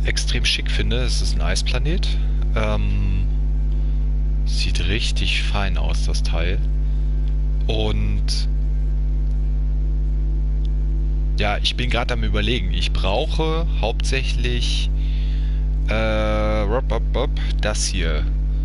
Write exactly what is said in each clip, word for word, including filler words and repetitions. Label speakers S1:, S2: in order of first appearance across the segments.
S1: extrem schick finde. Es ist ein Eisplanet. Ähm, sieht richtig fein aus, das Teil. Und ja, ich bin gerade am Überlegen. Ich brauche hauptsächlich äh, das hier.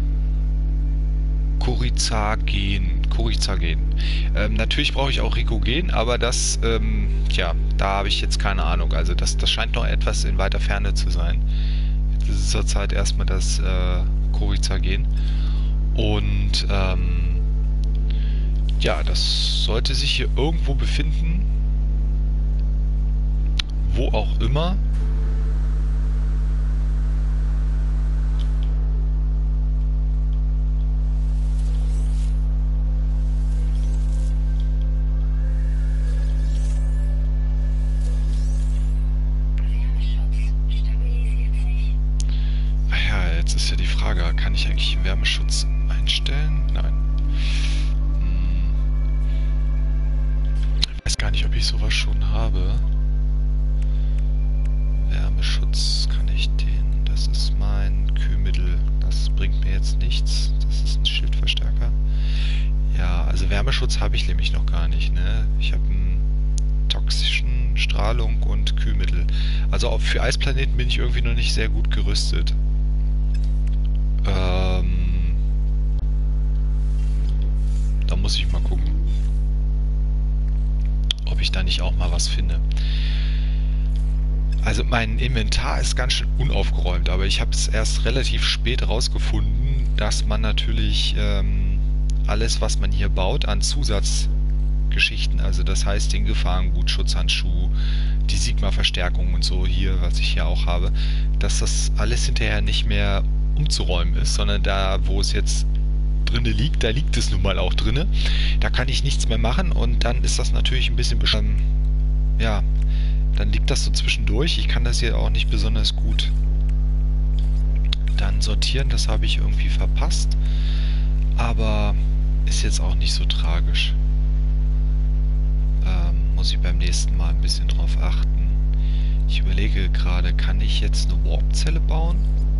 S1: Coryzagen. Coryzagen. Ähm, natürlich brauche ich auch Ricogen, aber das, ähm, ja, da habe ich jetzt keine Ahnung. Also das, das scheint noch etwas in weiter Ferne zu sein. Jetzt ist es zurzeit erstmal das äh, Coryzagen. Und ähm, ja, das sollte sich hier irgendwo befinden. Wo auch immer. Jetzt ist ja die Frage, kann ich eigentlich Wärmeschutz einstellen? Nein. Hm. Ich weiß gar nicht, ob ich sowas schon habe. Wärmeschutz kann ich den. Das ist mein Kühlmittel. Das bringt mir jetzt nichts. Das ist ein Schildverstärker. Ja, also Wärmeschutz habe ich nämlich noch gar nicht, ne? Ich habe einen toxischen Strahlung und Kühlmittel. Also auch für Eisplaneten bin ich irgendwie noch nicht sehr gut gerüstet. Ähm, da muss ich mal gucken, ob ich da nicht auch mal was finde. Also mein Inventar ist ganz schön unaufgeräumt, aber ich habe es erst relativ spät rausgefunden, dass man natürlich ähm, alles, was man hier baut, an Zusatzgeschichten, also das heißt den Gefahrengut, Schutzhandschuh, die Sigma-Verstärkung und so hier, was ich hier auch habe, dass das alles hinterher nicht mehr umzuräumen ist, sondern da, wo es jetzt drinne liegt, da liegt es nun mal auch drinne. Da kann ich nichts mehr machen und dann ist das natürlich ein bisschen beschämend. Ja, dann liegt das so zwischendurch. Ich kann das hier auch nicht besonders gut dann sortieren. Das habe ich irgendwie verpasst. Aber ist jetzt auch nicht so tragisch. Ähm, muss ich beim nächsten Mal ein bisschen drauf achten. Ich überlege gerade, kann ich jetzt eine Warp-Zelle bauen?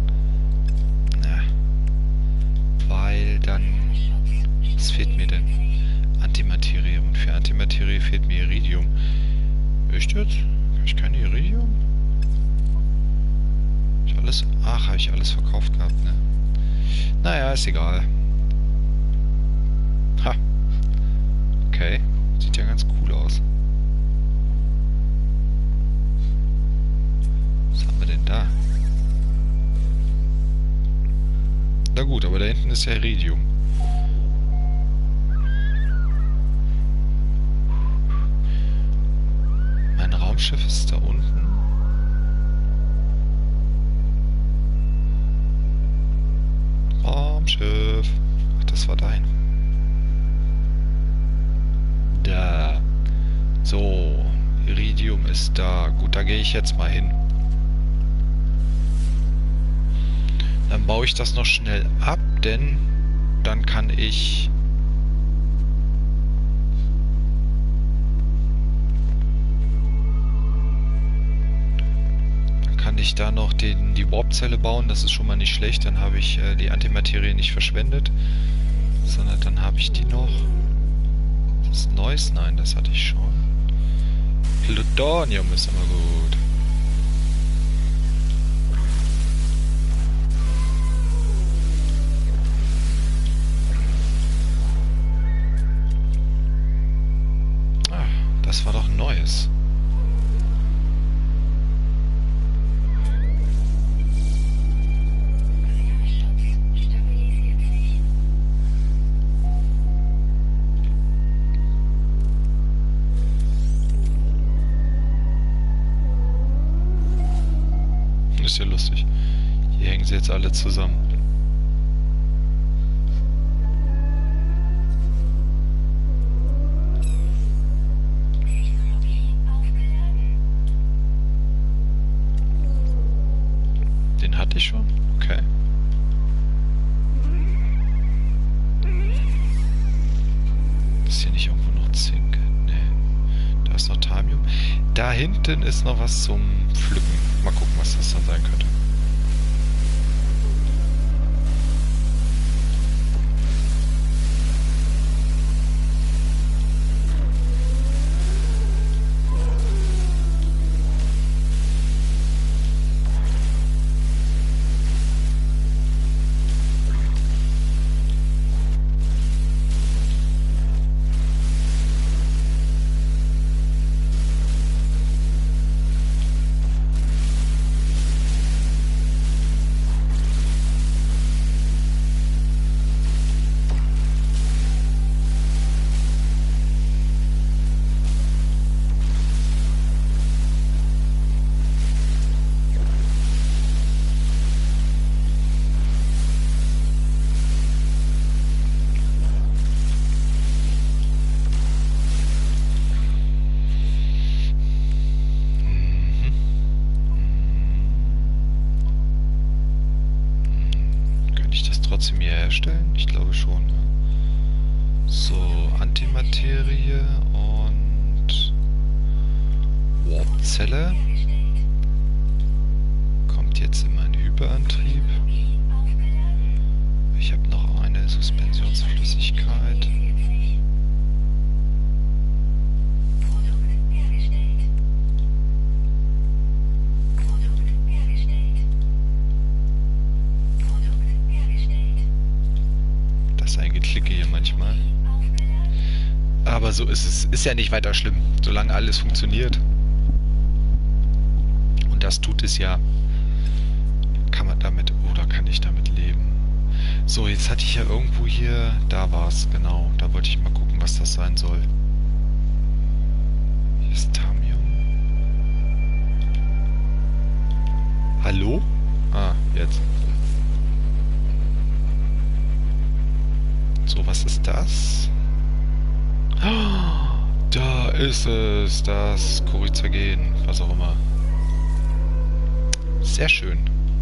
S1: Weil dann... Was fehlt mir denn? Antimaterie. Und für Antimaterie fehlt mir Iridium. Echt jetzt? Habe ich keine Iridium? Hab ich alles... Ach, habe ich alles verkauft gehabt, ne? Naja, ist egal. Ha. Okay. Sieht ja ganz cool aus. Was haben wir denn da? Na gut, aber da hinten ist ja Iridium. Mein Raumschiff ist da unten. Raumschiff. Ach, das war dein. Da. So. Iridium ist da. Gut, da gehe ich jetzt mal hin. Dann baue ich das noch schnell ab, denn dann kann ich dann kann ich da noch den, die Warp-Zelle bauen. Das ist schon mal nicht schlecht. Dann habe ich äh, die Antimaterie nicht verschwendet, sondern dann habe ich die noch. Das ist Neues? Nein, das hatte ich schon. Plutonium ist immer gut. Das war doch ein neues. Ist ja lustig. Hier hängen sie jetzt alle zusammen. Den hatte ich schon? Okay. Ist hier nicht irgendwo noch Zink? Nee. Da ist noch Thamium. Da hinten ist noch was zum Pflücken. Mal gucken, was das dann sein könnte. trotzdem hier herstellen? Ich glaube schon. Ne? So, Antimaterie und Warpzelle. Kommt jetzt in meinen Hyperantrieb. Ich habe noch eine Suspensionsflüssigkeit. Das ein Geklicke hier manchmal. Aber so ist es. Ist ja nicht weiter schlimm, solange alles funktioniert. Und das tut es ja. Kann man damit, oder kann ich damit leben? So, jetzt hatte ich ja irgendwo hier, da war es, genau. Da wollte ich mal gucken, was das sein soll. Hier ist Thamium. Hallo? Ah, jetzt. So, was ist das? Oh, da ist es, das Coryzagen, was auch immer. Sehr schön.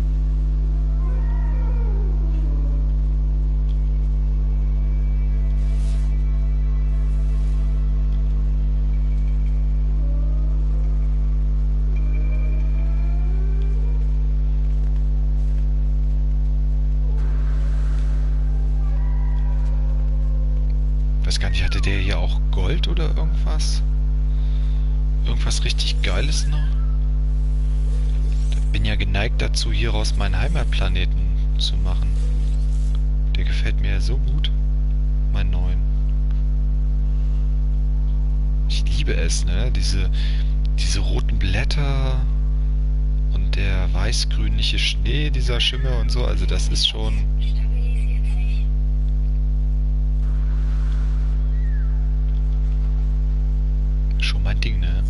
S1: Weiß gar nicht, hatte der hier auch Gold oder irgendwas? Irgendwas richtig Geiles noch? Ich bin ja geneigt dazu, hieraus meinen Heimatplaneten zu machen. Der gefällt mir ja so gut. Mein neuen. Ich liebe es, ne? Diese, diese roten Blätter und der weiß-grünliche Schnee, dieser Schimmer und so. Also das ist schon... schon mein Ding, ne?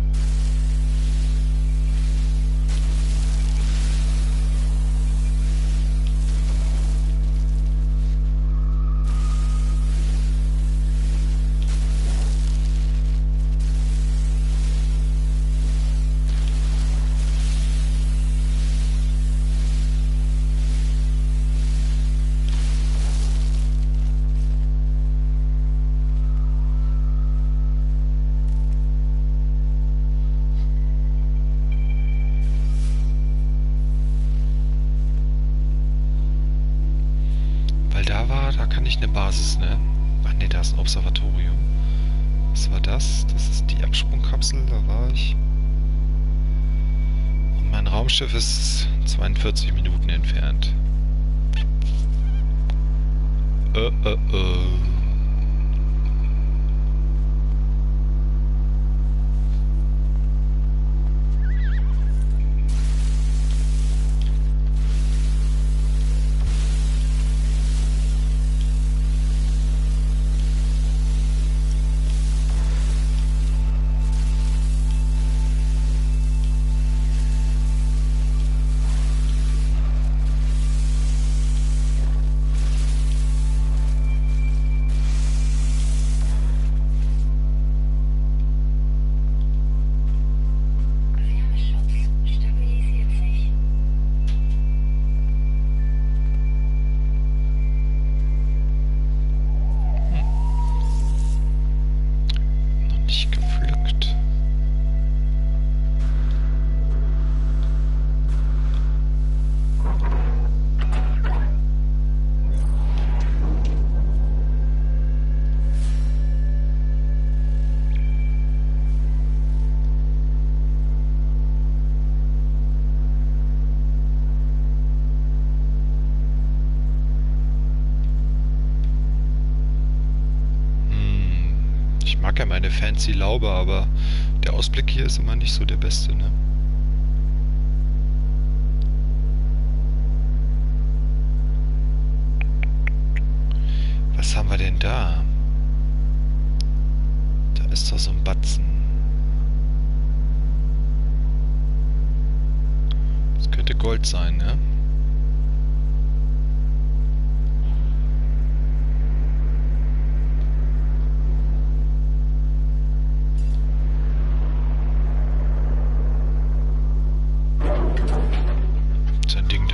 S1: Da war, da kann ich eine Basis, ne? Ach ne, da ist ein Observatorium. Was war das? Das ist die Absprungkapsel, da war ich. Und mein Raumschiff ist zweiundvierzig Minuten entfernt. Äh, äh, äh. Ich mag ja meine fancy Laube, aber der Ausblick hier ist immer nicht so der beste, ne? Was haben wir denn da? Da ist doch so ein Batzen. Das könnte Gold sein, ne?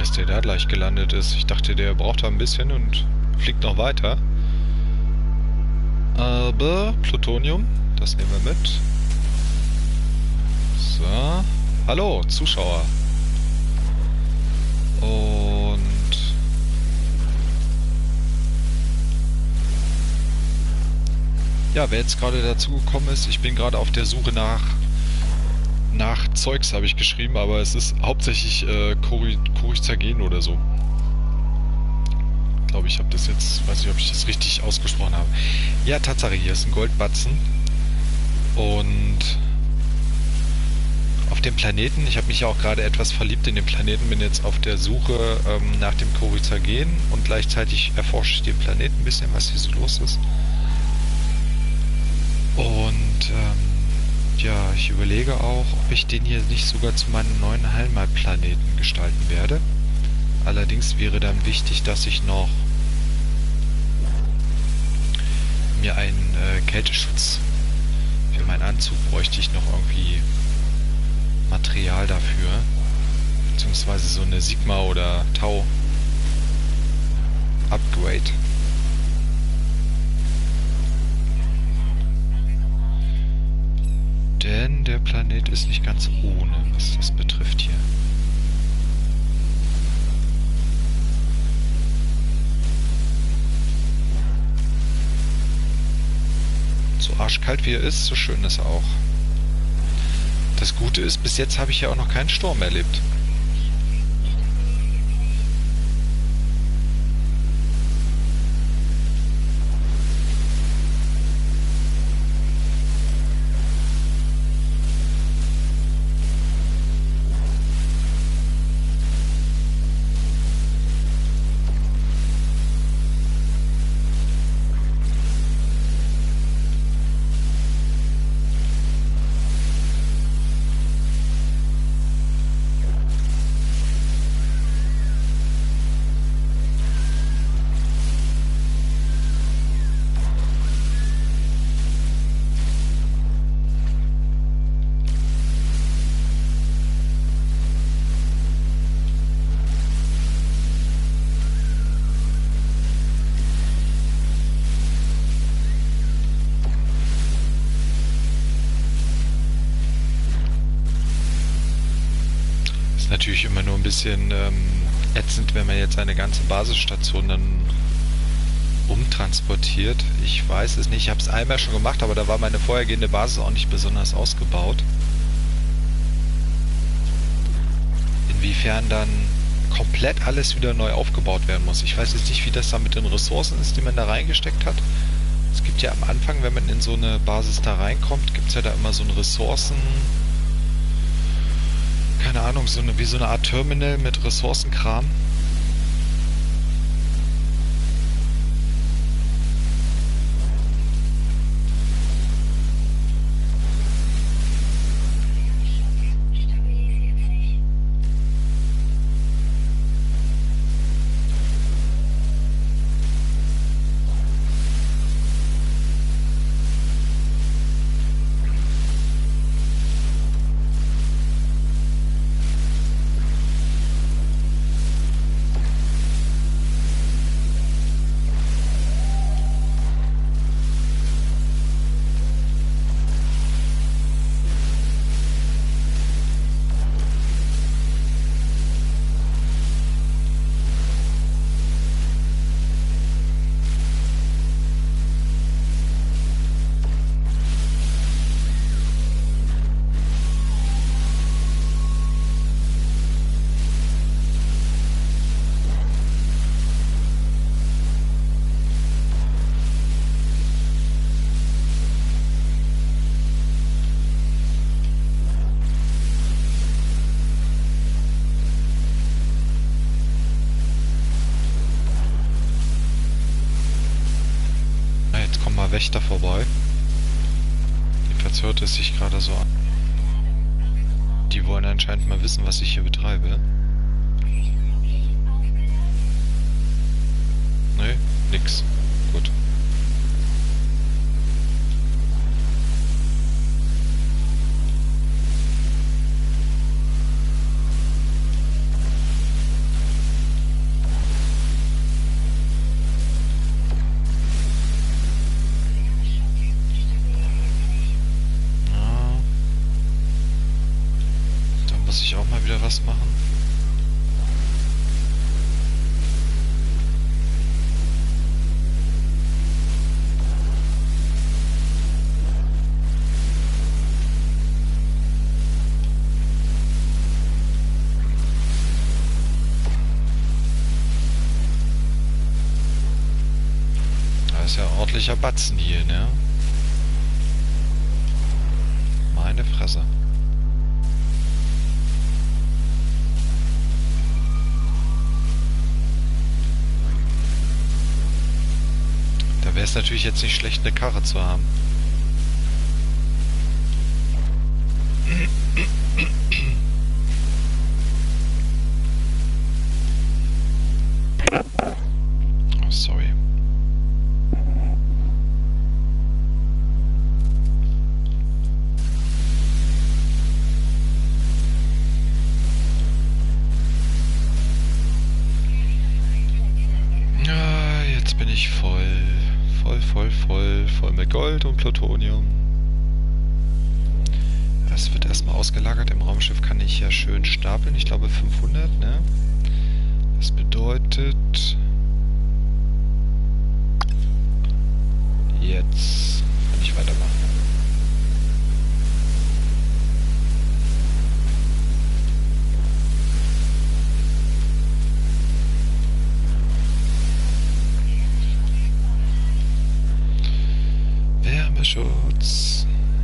S1: dass der da gleich gelandet ist. Ich dachte, der braucht da ein bisschen und fliegt noch weiter. Aber Plutonium, das nehmen wir mit. So. Hallo, Zuschauer. Und ja, wer jetzt gerade dazu gekommen ist, ich bin gerade auf der Suche nach nach Zeugs, habe ich geschrieben, aber es ist hauptsächlich äh, Coryzagen oder so. Ich glaube, ich habe das jetzt, weiß nicht, ob ich das richtig ausgesprochen habe. Ja, Tatsache, hier ist ein Goldbatzen. Und auf dem Planeten, ich habe mich ja auch gerade etwas verliebt in den Planeten, bin jetzt auf der Suche ähm, nach dem Coryzagen und gleichzeitig erforsche ich den Planeten ein bisschen, was hier so los ist. Und ähm, ja, ich überlege auch, ob ich den hier nicht sogar zu meinem neuen Heimatplaneten gestalten werde. Allerdings wäre dann wichtig, dass ich noch mir einen äh, Kälteschutz für meinen Anzug bräuchte ich noch irgendwie Material dafür. Beziehungsweise so eine Sigma oder Tau Upgrade. Denn der Planet ist nicht ganz ohne, was das betrifft hier. So arschkalt wie er ist, so schön ist er auch. Das Gute ist, bis jetzt habe ich ja auch noch keinen Sturm erlebt. Natürlich immer nur ein bisschen ähm, ätzend, wenn man jetzt eine ganze Basisstation dann umtransportiert. Ich weiß es nicht, ich habe es einmal schon gemacht, aber da war meine vorhergehende Basis auch nicht besonders ausgebaut. Inwiefern dann komplett alles wieder neu aufgebaut werden muss. Ich weiß jetzt nicht, wie das da mit den Ressourcen ist, die man da reingesteckt hat. Es gibt ja am Anfang, wenn man in so eine Basis da reinkommt, gibt es ja da immer so ein Ressourcen... keine Ahnung, so eine, wie so eine Art Terminal mit Ressourcenkram. Wächter vorbei. Jedenfalls hört es sich gerade so an. Die wollen anscheinend mal wissen, was ich hier betreibe. Nee, nix. Gut. ordentlicher Batzen hier, ne? Meine Fresse. Da wäre es natürlich jetzt nicht schlecht, eine Karre zu haben. Oh, sorry. Ja, jetzt bin ich voll. Voll, voll, voll. Voll mit Gold und Plutonium. Das wird erstmal ausgelagert. Im Raumschiff kann ich ja schön stapeln. Ich glaube fünfhundert, ne? Das bedeutet... Jetzt kann ich weitermachen. Wärmeschutz.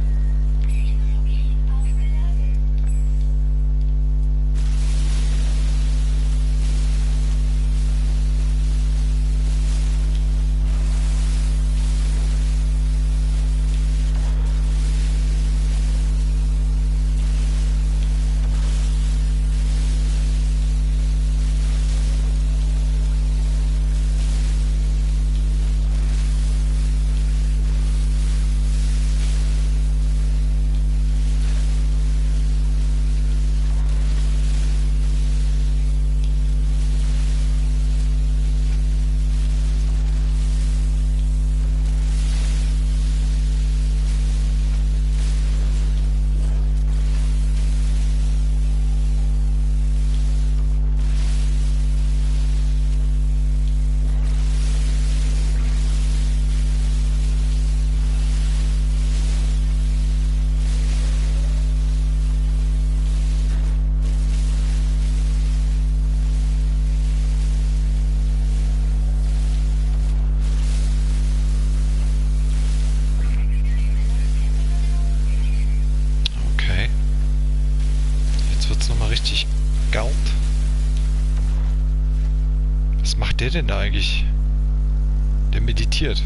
S1: Richtig gaut. Was macht der denn da eigentlich? Der meditiert.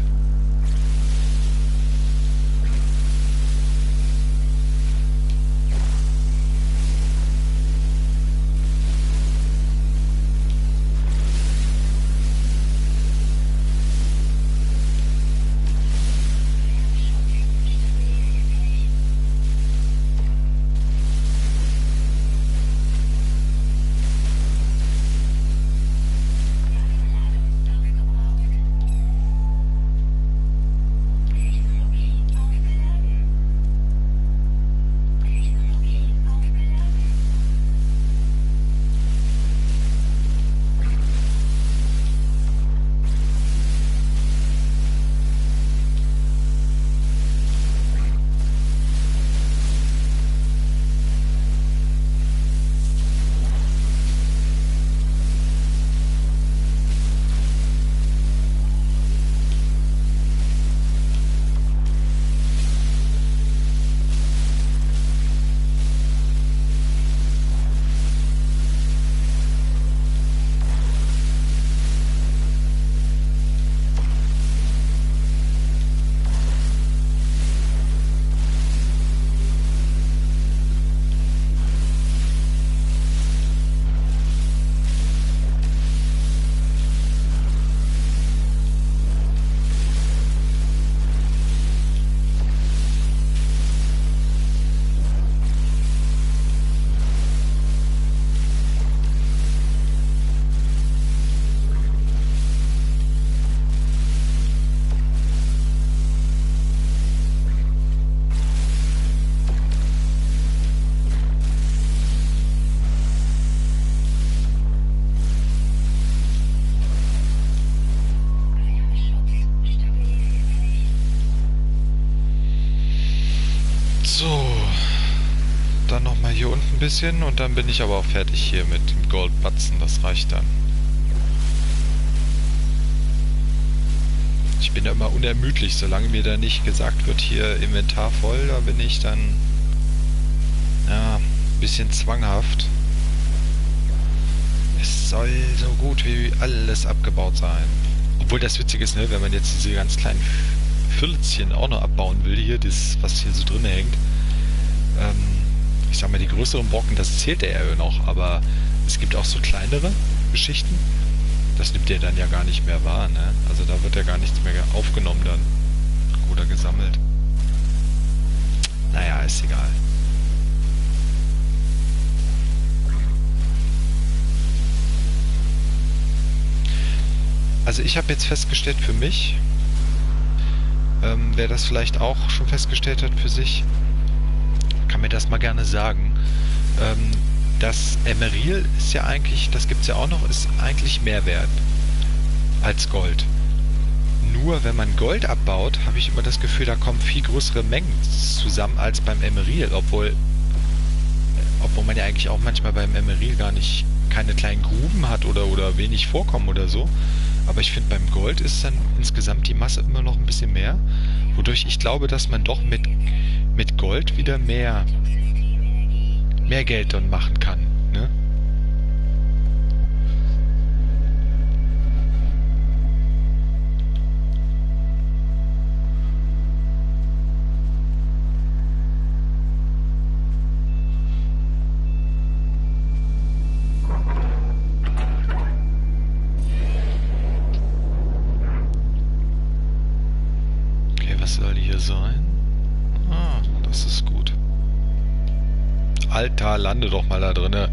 S1: So, dann nochmal hier unten ein bisschen und dann bin ich aber auch fertig hier mit dem Goldbatzen, das reicht dann. Ich bin bin ja immer unermüdlich, solange mir da nicht gesagt wird, hier Inventar voll, da bin ich dann ja ein bisschen zwanghaft. Es soll so gut wie alles abgebaut sein. Obwohl das Witzige ist, ne, wenn man jetzt diese ganz kleinen Pfürzchen auch noch abbauen will, hier, das, was hier so drin hängt, ähm, ich sag mal, die größeren Brocken, das zählt er ja noch, aber es gibt auch so kleinere Geschichten, das nimmt er dann ja gar nicht mehr wahr, ne? Also da wird ja gar nichts mehr aufgenommen dann oder gesammelt. Naja, ist egal. Also ich habe jetzt festgestellt für mich, ähm, wer das vielleicht auch schon festgestellt hat für sich, kann mir das mal gerne sagen. Ähm, das Emeril ist ja eigentlich, das gibt es ja auch noch, ist eigentlich mehr wert als Gold. Nur wenn man Gold abbaut, habe ich immer das Gefühl, da kommen viel größere Mengen zusammen als beim Emeril, obwohl, obwohl man ja eigentlich auch manchmal beim Emeril gar nicht keine kleinen Gruben hat oder, oder wenig Vorkommen oder so. Aber ich finde, beim Gold ist dann insgesamt die Masse immer noch ein bisschen mehr, wodurch ich glaube, dass man doch mit, mit Gold wieder mehr, mehr Geld dann machen kann, ne? Soll hier sein? Ah, das ist gut. Alter, lande doch mal da drinne.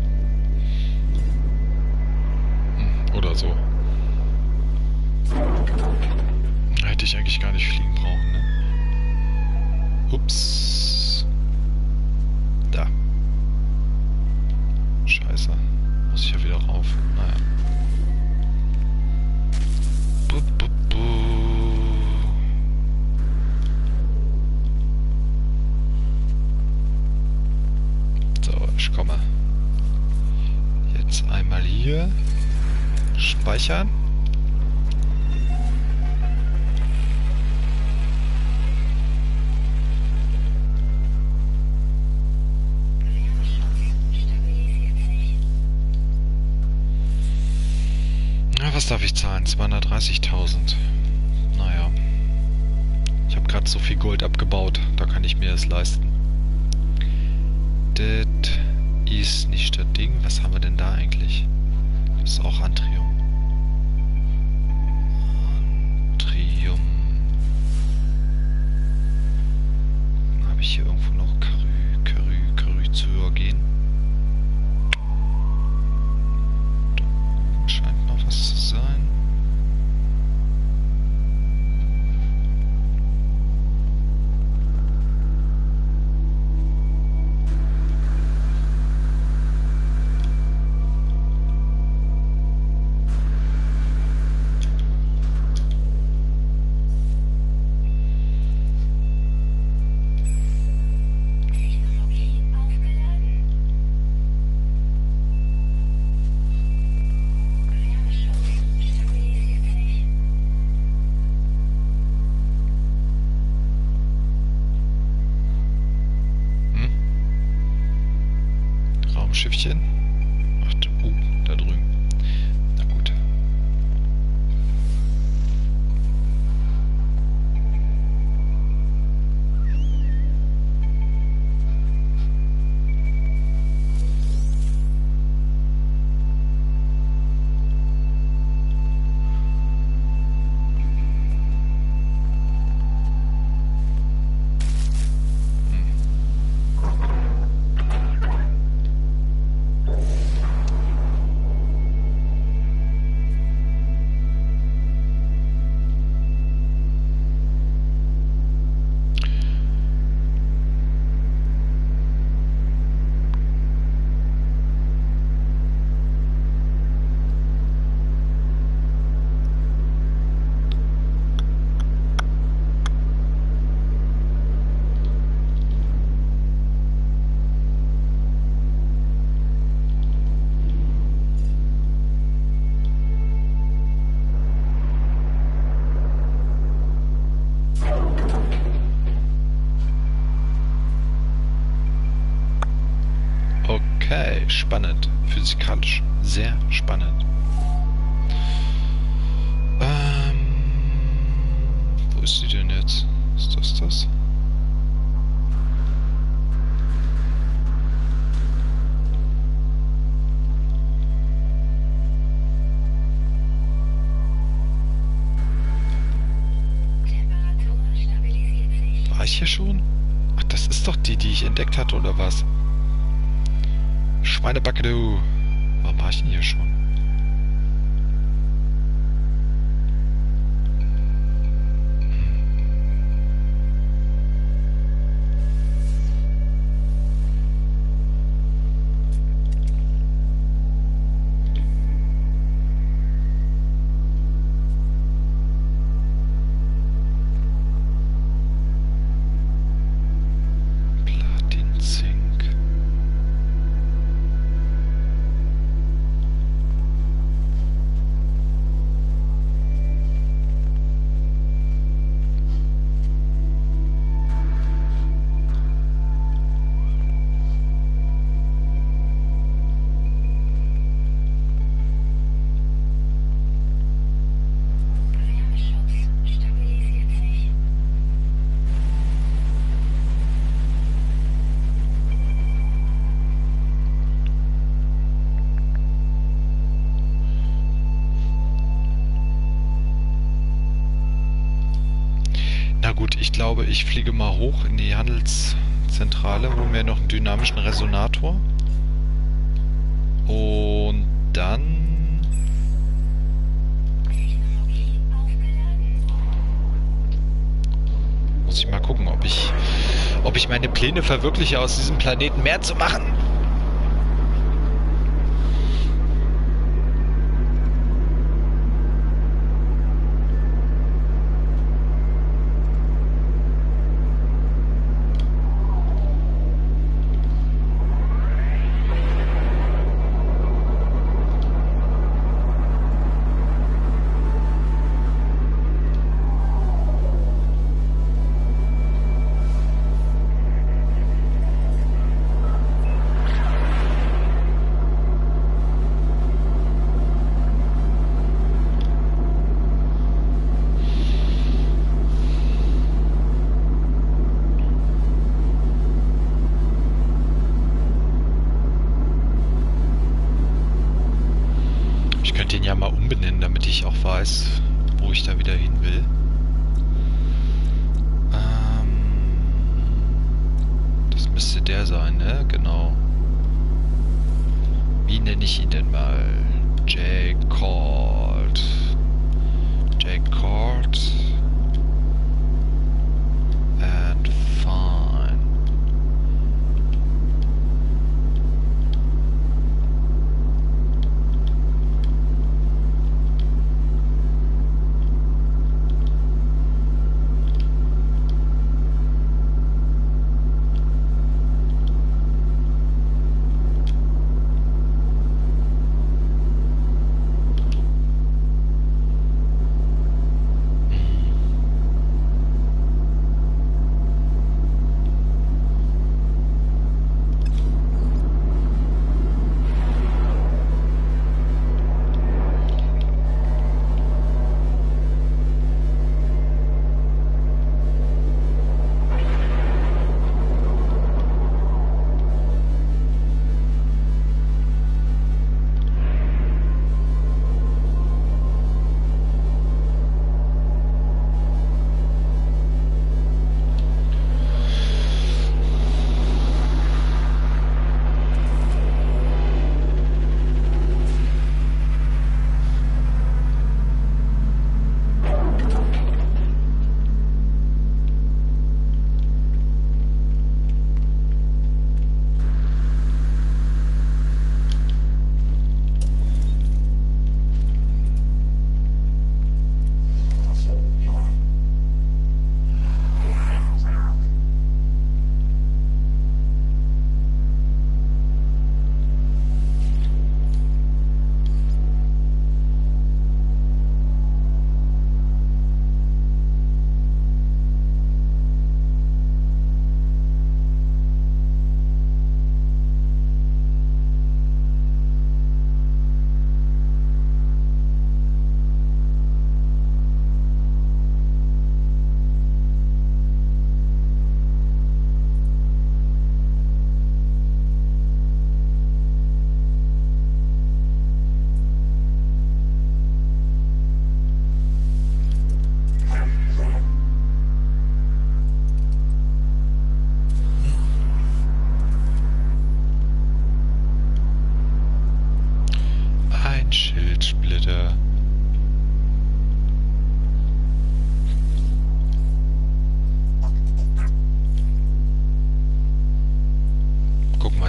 S1: Hm, oder so. Hätte ich eigentlich gar nicht fliegen brauchen, ne? Ups. Da. Scheiße. Muss ich ja wieder rauf. Naja. Bu, bu, bu. Ich komme. Jetzt einmal hier speichern. Na, was darf ich zahlen? zweihundertdreißigtausend. Naja. Ich habe gerade so viel Gold abgebaut, da kann ich mir das leisten. Das ist nicht das Ding. Was haben wir denn da eigentlich? Das ist auch Antrium. Antrium. Dann habe ich hier irgendwo noch Karü, Karü, Karü gehen. Da oben scheint noch was zu sein. spannend. Physikalisch sehr spannend. Ähm, wo ist sie denn jetzt? Ist das das? War ich hier schon? Ach, das ist doch die, die ich entdeckt hatte, oder was? Schweinebacke, du. Warum war ich denn hier schon? Na gut, ich glaube, ich fliege mal hoch in die Handelszentrale, holen wir noch einen dynamischen Resonator. Und dann... muss ich mal gucken, ob ich, ob ich meine Pläne verwirkliche, aus diesem Planeten mehr zu machen. Den ja mal umbenennen, damit ich auch weiß, wo ich da wieder hin will. Ähm, das müsste der sein, ne? Genau. Wie nenne ich ihn denn mal? J-Cord. J-Cord. And fine.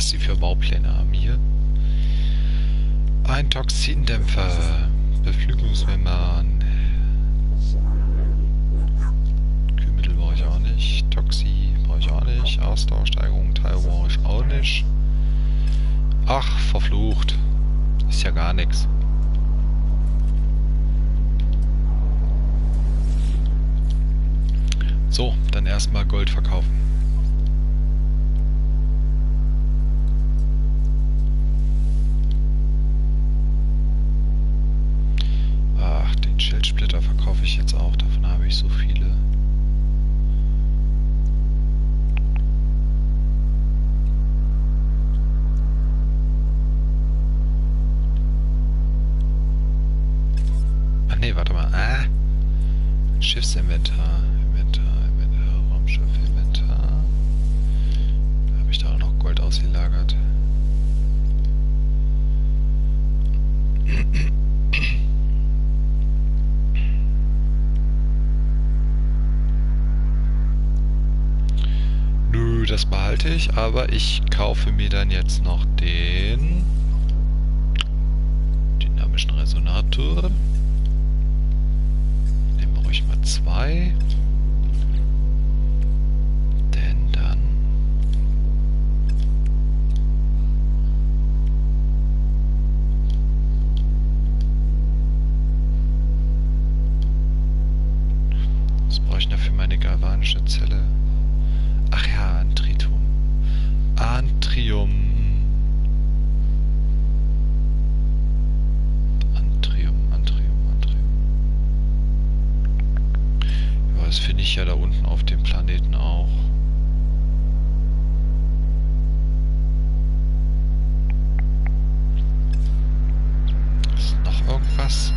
S1: was sie für Baupläne haben hier. Ein Toxindämpfer, Beflügelungsmembran, Kühlmittel brauche ich auch nicht, Toxi brauche ich auch nicht, Ausdauersteigerung, Teil brauche ich auch nicht. Ach, verflucht. Ist ja gar nichts. So, dann erstmal Gold verkaufen. Ach, den Schildsplitter verkaufe ich jetzt auch. Davon habe ich so viele. Ach nee, warte mal. Ah! Schiffsinventar. Ausgelagert. Nö, das behalte ich, aber ich kaufe mir dann jetzt noch den dynamischen Resonator. Nehmen wir ruhig mal zwei. Galvanische Zelle. Ach ja, Antritum. Antrium. Antrium, Antrium, Antrium. Ja, das finde ich ja da unten auf dem Planeten auch. Ist noch irgendwas?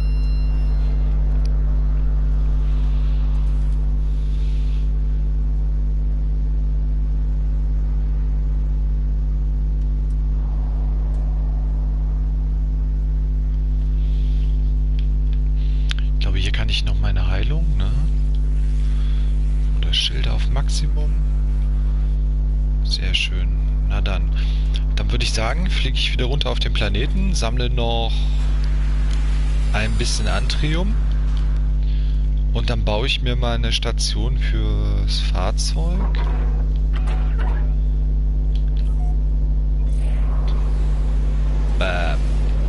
S1: Hier kann ich noch meine Heilung, ne? Oder Schilder auf Maximum. Sehr schön. Na dann. Dann würde ich sagen, fliege ich wieder runter auf den Planeten, sammle noch ein bisschen Antrium und dann baue ich mir mal eine Station fürs Fahrzeug. Bam.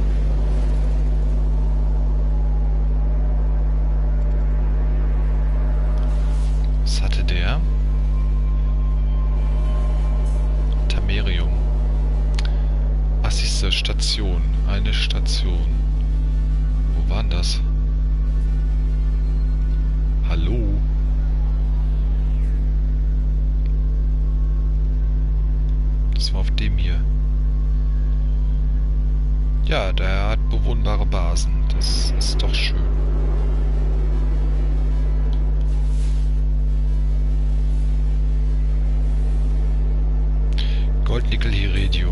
S1: Was hatte der? Tamerium. Ach, siehste, Station. Eine Station. Wo war denn das? Hallo? Das war auf dem hier. Ja, der hat bewohnbare Basen. Das ist doch schön. Gold, Nickel, Iridium.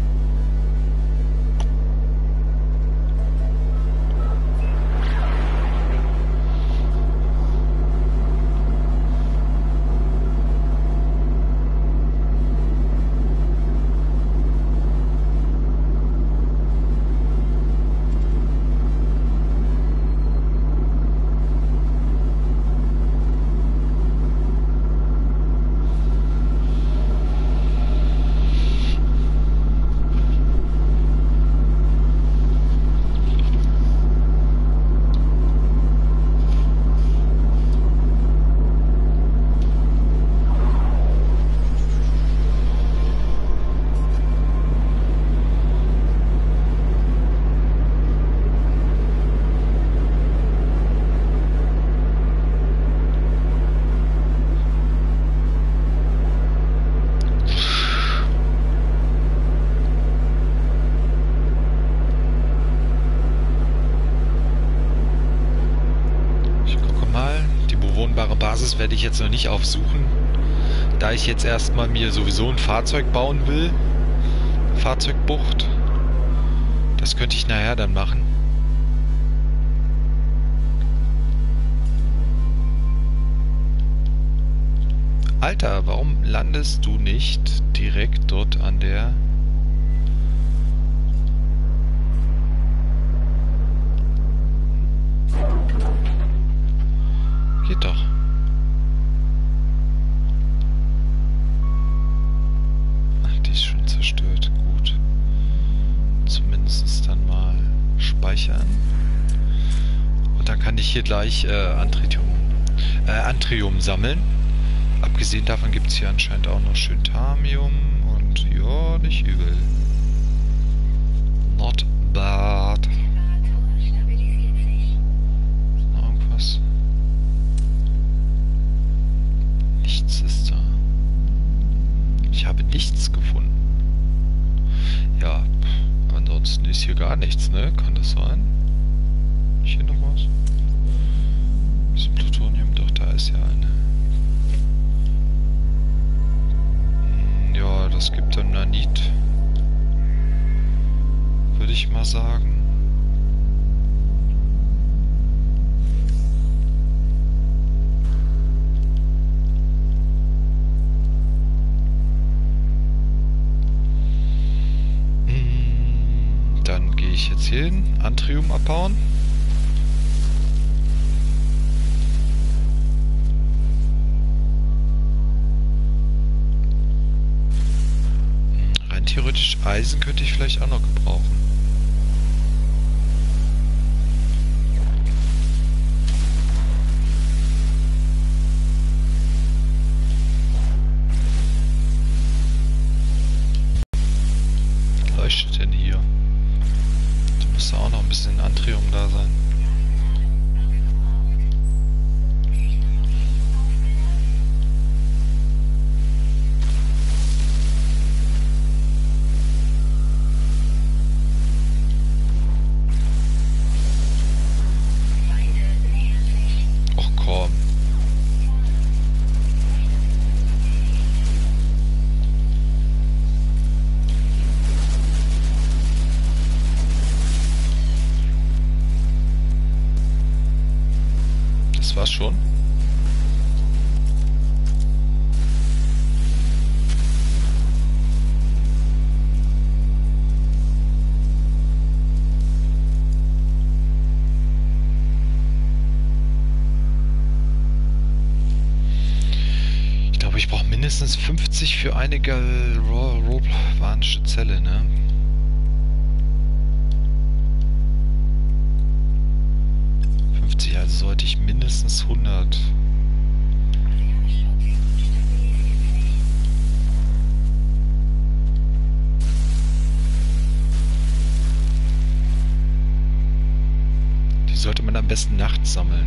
S1: Basis werde ich jetzt noch nicht aufsuchen, da ich jetzt erstmal mir sowieso ein Fahrzeug bauen will. Fahrzeugbucht. Das könnte ich nachher dann machen. Alter, warum landest du nicht direkt dort an der... Geht doch. Ach, die ist schon zerstört. Gut. Zumindest dann mal speichern. Und dann kann ich hier gleich äh, Antrium, äh, Antrium sammeln. Abgesehen davon gibt es hier anscheinend auch noch schön Thamium und ja, nicht übel. Not bad. Noch irgendwas? Nichts ist da. Ich habe nichts gefunden. Ja, ansonsten ist hier gar nichts, ne? Kann das sein? Ist hier noch was? Ist Plutonium? Doch, da ist ja eine. Hm, ja, das gibt dann Nanit. Würde ich mal sagen. Dann gehe ich jetzt hier hin, Antrium abbauen. Rein theoretisch Eisen könnte ich vielleicht auch noch gebrauchen. Leuchtet denn hier? Da müsste auch noch ein bisschen Antrium da sein. Och komm. Das war's schon. Ich glaube, ich brauche mindestens fünfzig für eine galvanische Zelle, ne? fünfzig, also sollte ich mindestens hundert. Die sollte man am besten nachts sammeln.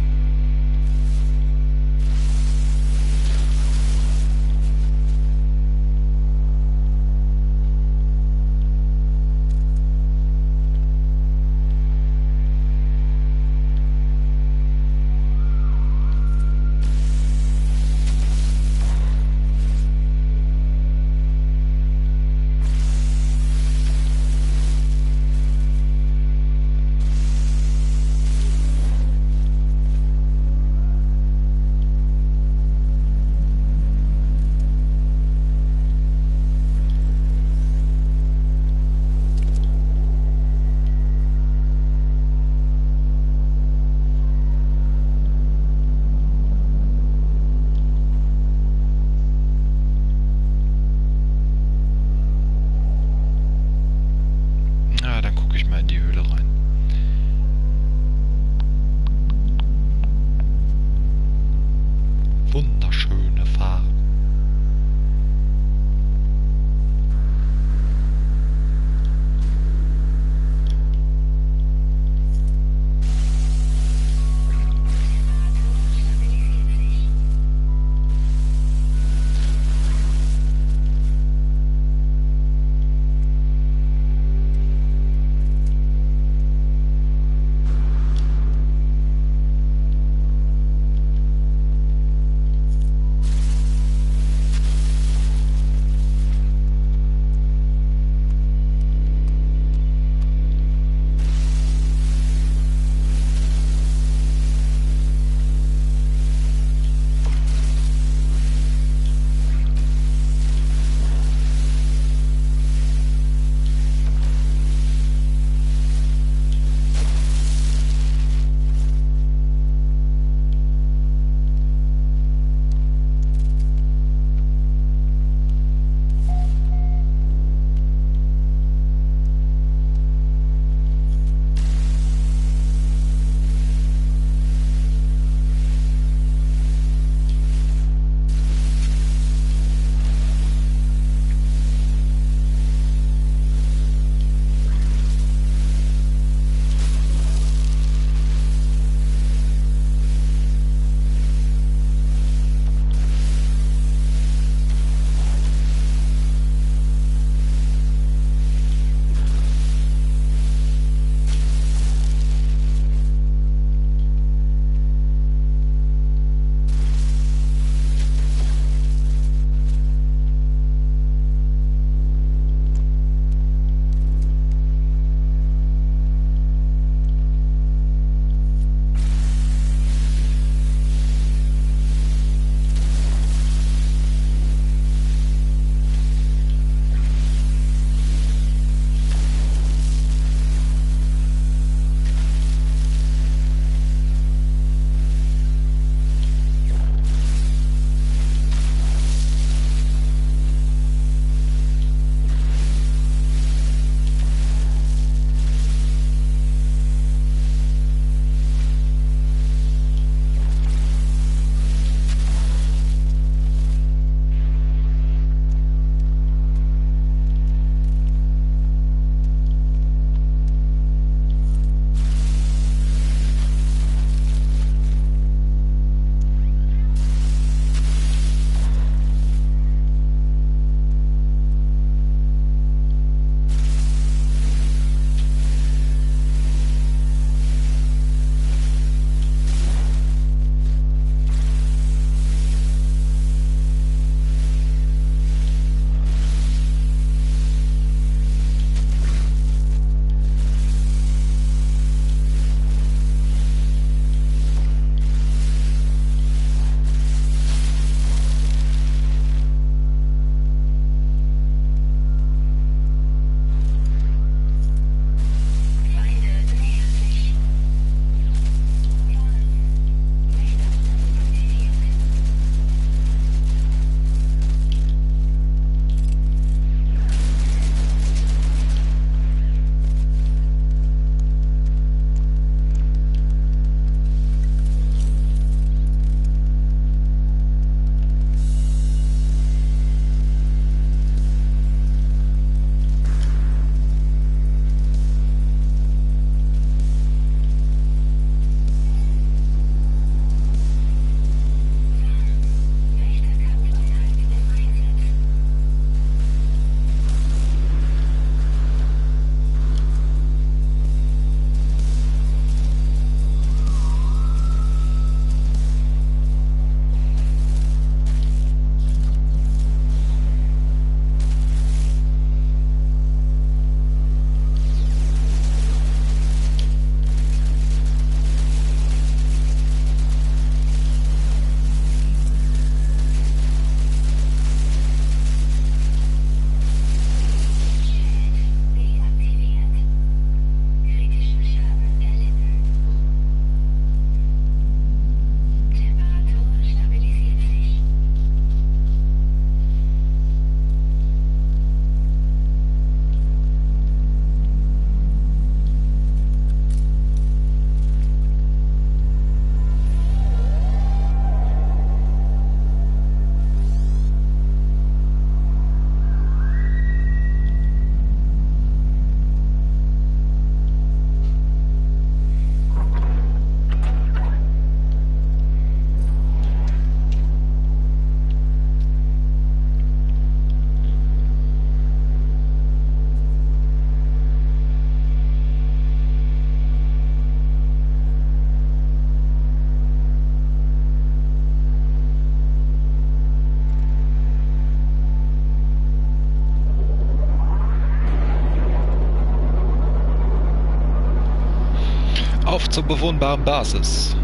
S1: Auf zur bewohnbaren Basis.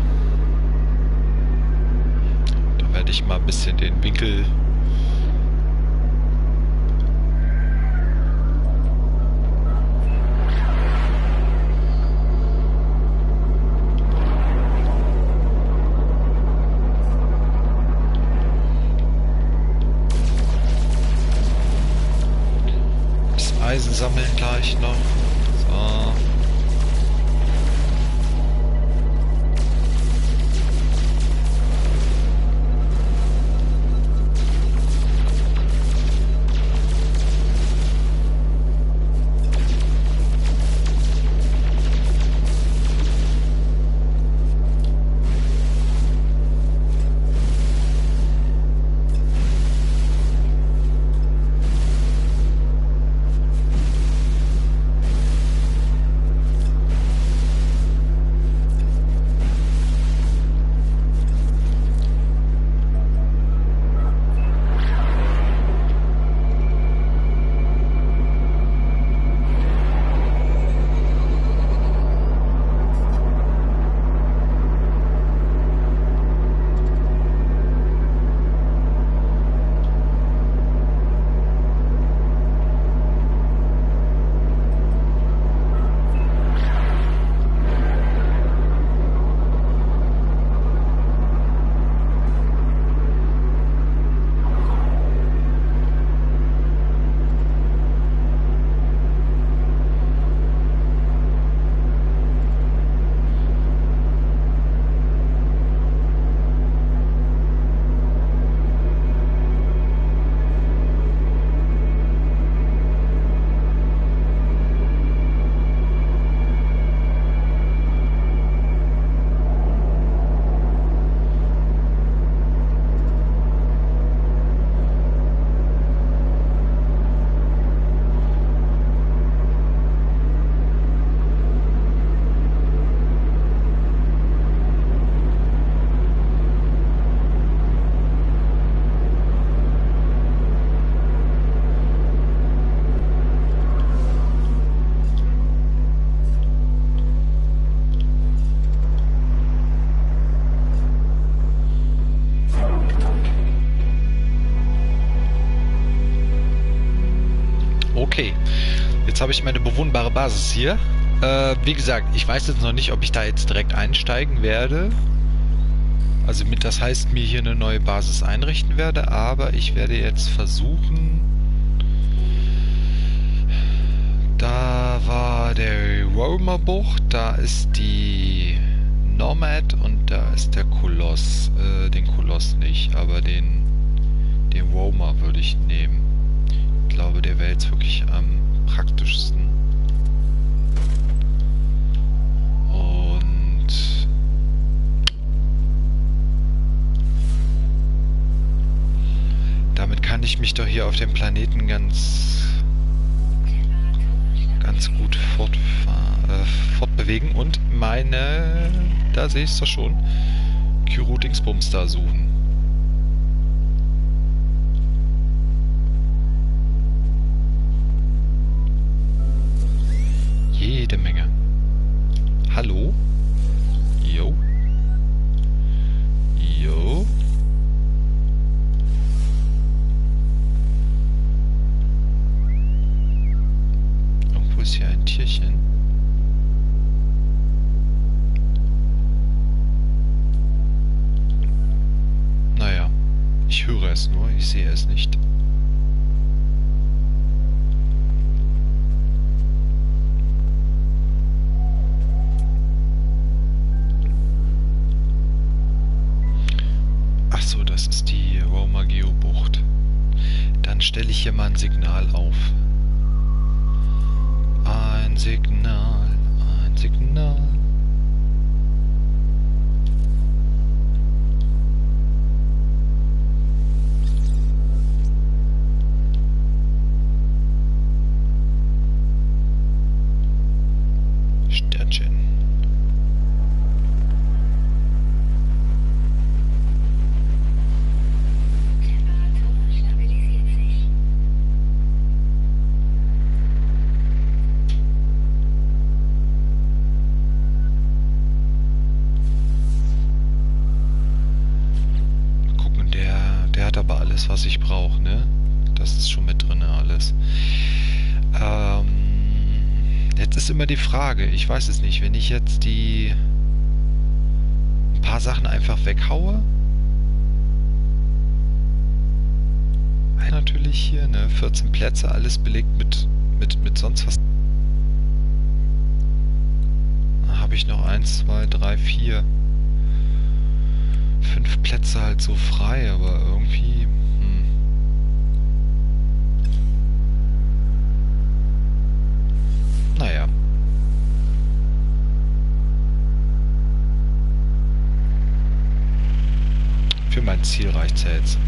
S1: Da werde ich mal ein bisschen den Winkel Eisen sammeln gleich noch. So. Okay, jetzt habe ich meine bewohnbare Basis hier. Äh, wie gesagt, ich weiß jetzt noch nicht, ob ich da jetzt direkt einsteigen werde. Also mit, das heißt, mir hier eine neue Basis einrichten werde, aber ich werde jetzt versuchen... Da war der Roma-Bucht, da ist die Nomad und da ist der Koloss. Äh, den Koloss nicht, aber den, den Roma würde ich nehmen. Ich glaube, der wäre jetzt wirklich am praktischsten. Und damit kann ich mich doch hier auf dem Planeten ganz ganz gut fortfahren, äh, fortbewegen und meine, da sehe ich es doch schon, Kyru-Dingsbums da suchen. Jede Menge. Hallo? Jo. Jo. Irgendwo ist hier ein Tierchen. Naja, ich höre es nur, ich sehe es nicht. So, das ist die Roma-Geo-Bucht. Dann stelle ich hier mal ein Signal auf. Ein Signal, ein Signal. Sternchen. alles, was ich brauche, ne? Das ist schon mit drin, alles. Ähm, jetzt ist immer die Frage, ich weiß es nicht, wenn ich jetzt die ein paar Sachen einfach weghaue, natürlich hier, ne, vierzehn Plätze, alles belegt mit, mit, mit sonst was. Da habe ich noch eins, zwei, drei, vier, fünf Plätze halt so frei, aber irgendwie, hm. Naja. Für mein Ziel reicht's ja jetzt.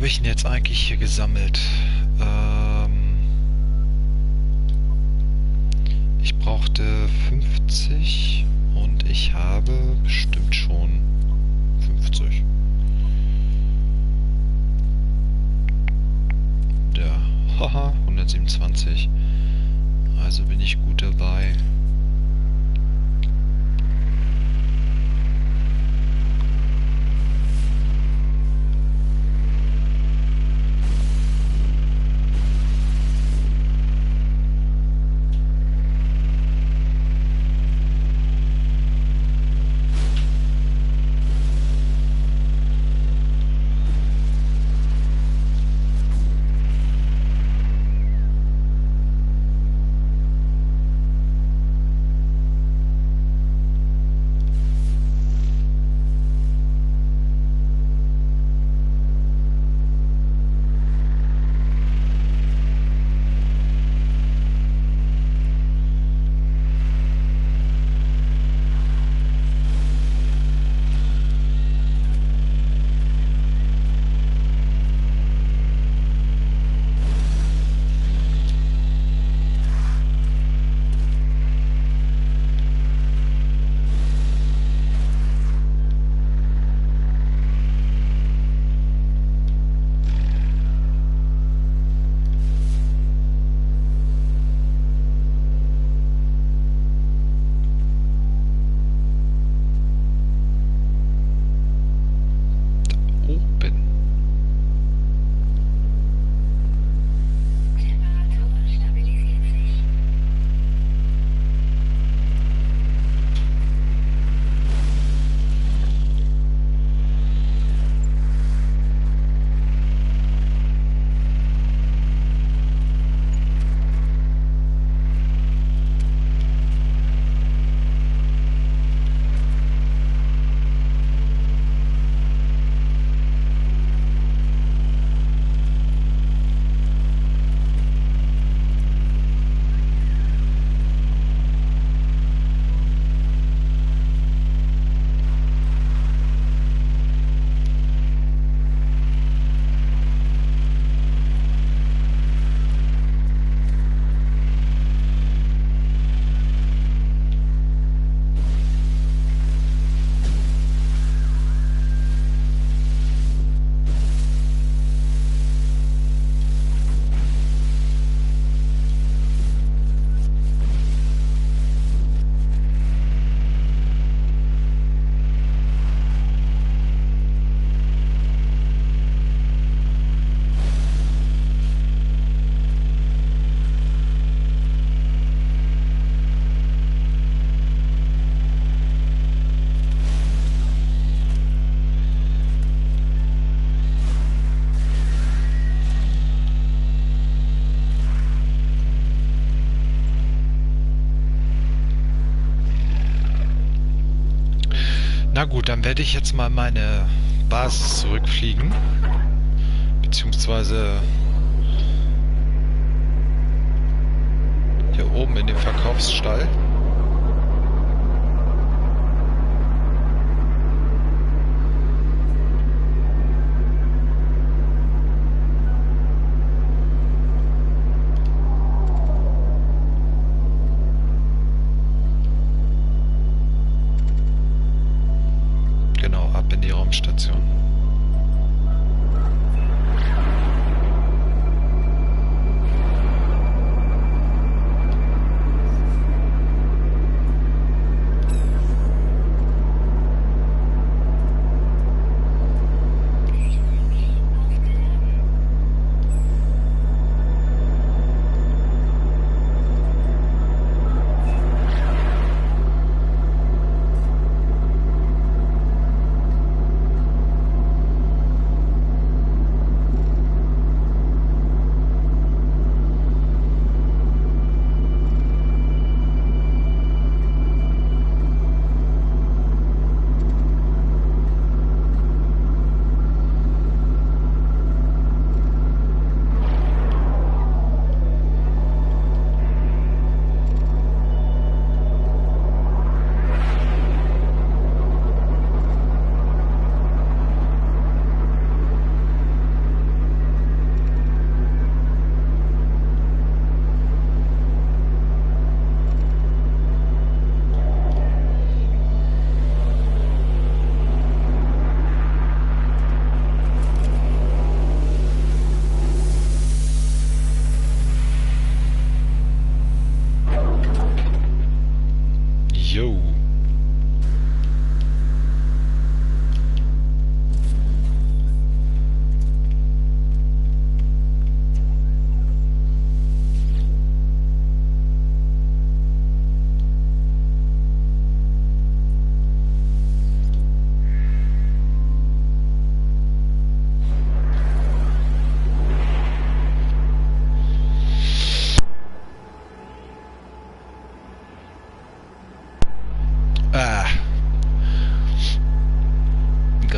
S1: ich denn jetzt eigentlich hier gesammelt? Ähm, ich brauchte fünfzig und ich habe bestimmt schon fünfzig. Ja, haha, hundertsiebenundzwanzig. Also bin ich gut dabei. Na gut, dann werde ich jetzt mal meine Basis zurückfliegen. Beziehungsweise hier oben in den Verkaufsstall. Genau, ab in die Raumstation.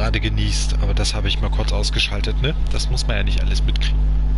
S1: gerade genießt. Aber das habe ich mal kurz ausgeschaltet, ne? Das muss man ja nicht alles mitkriegen.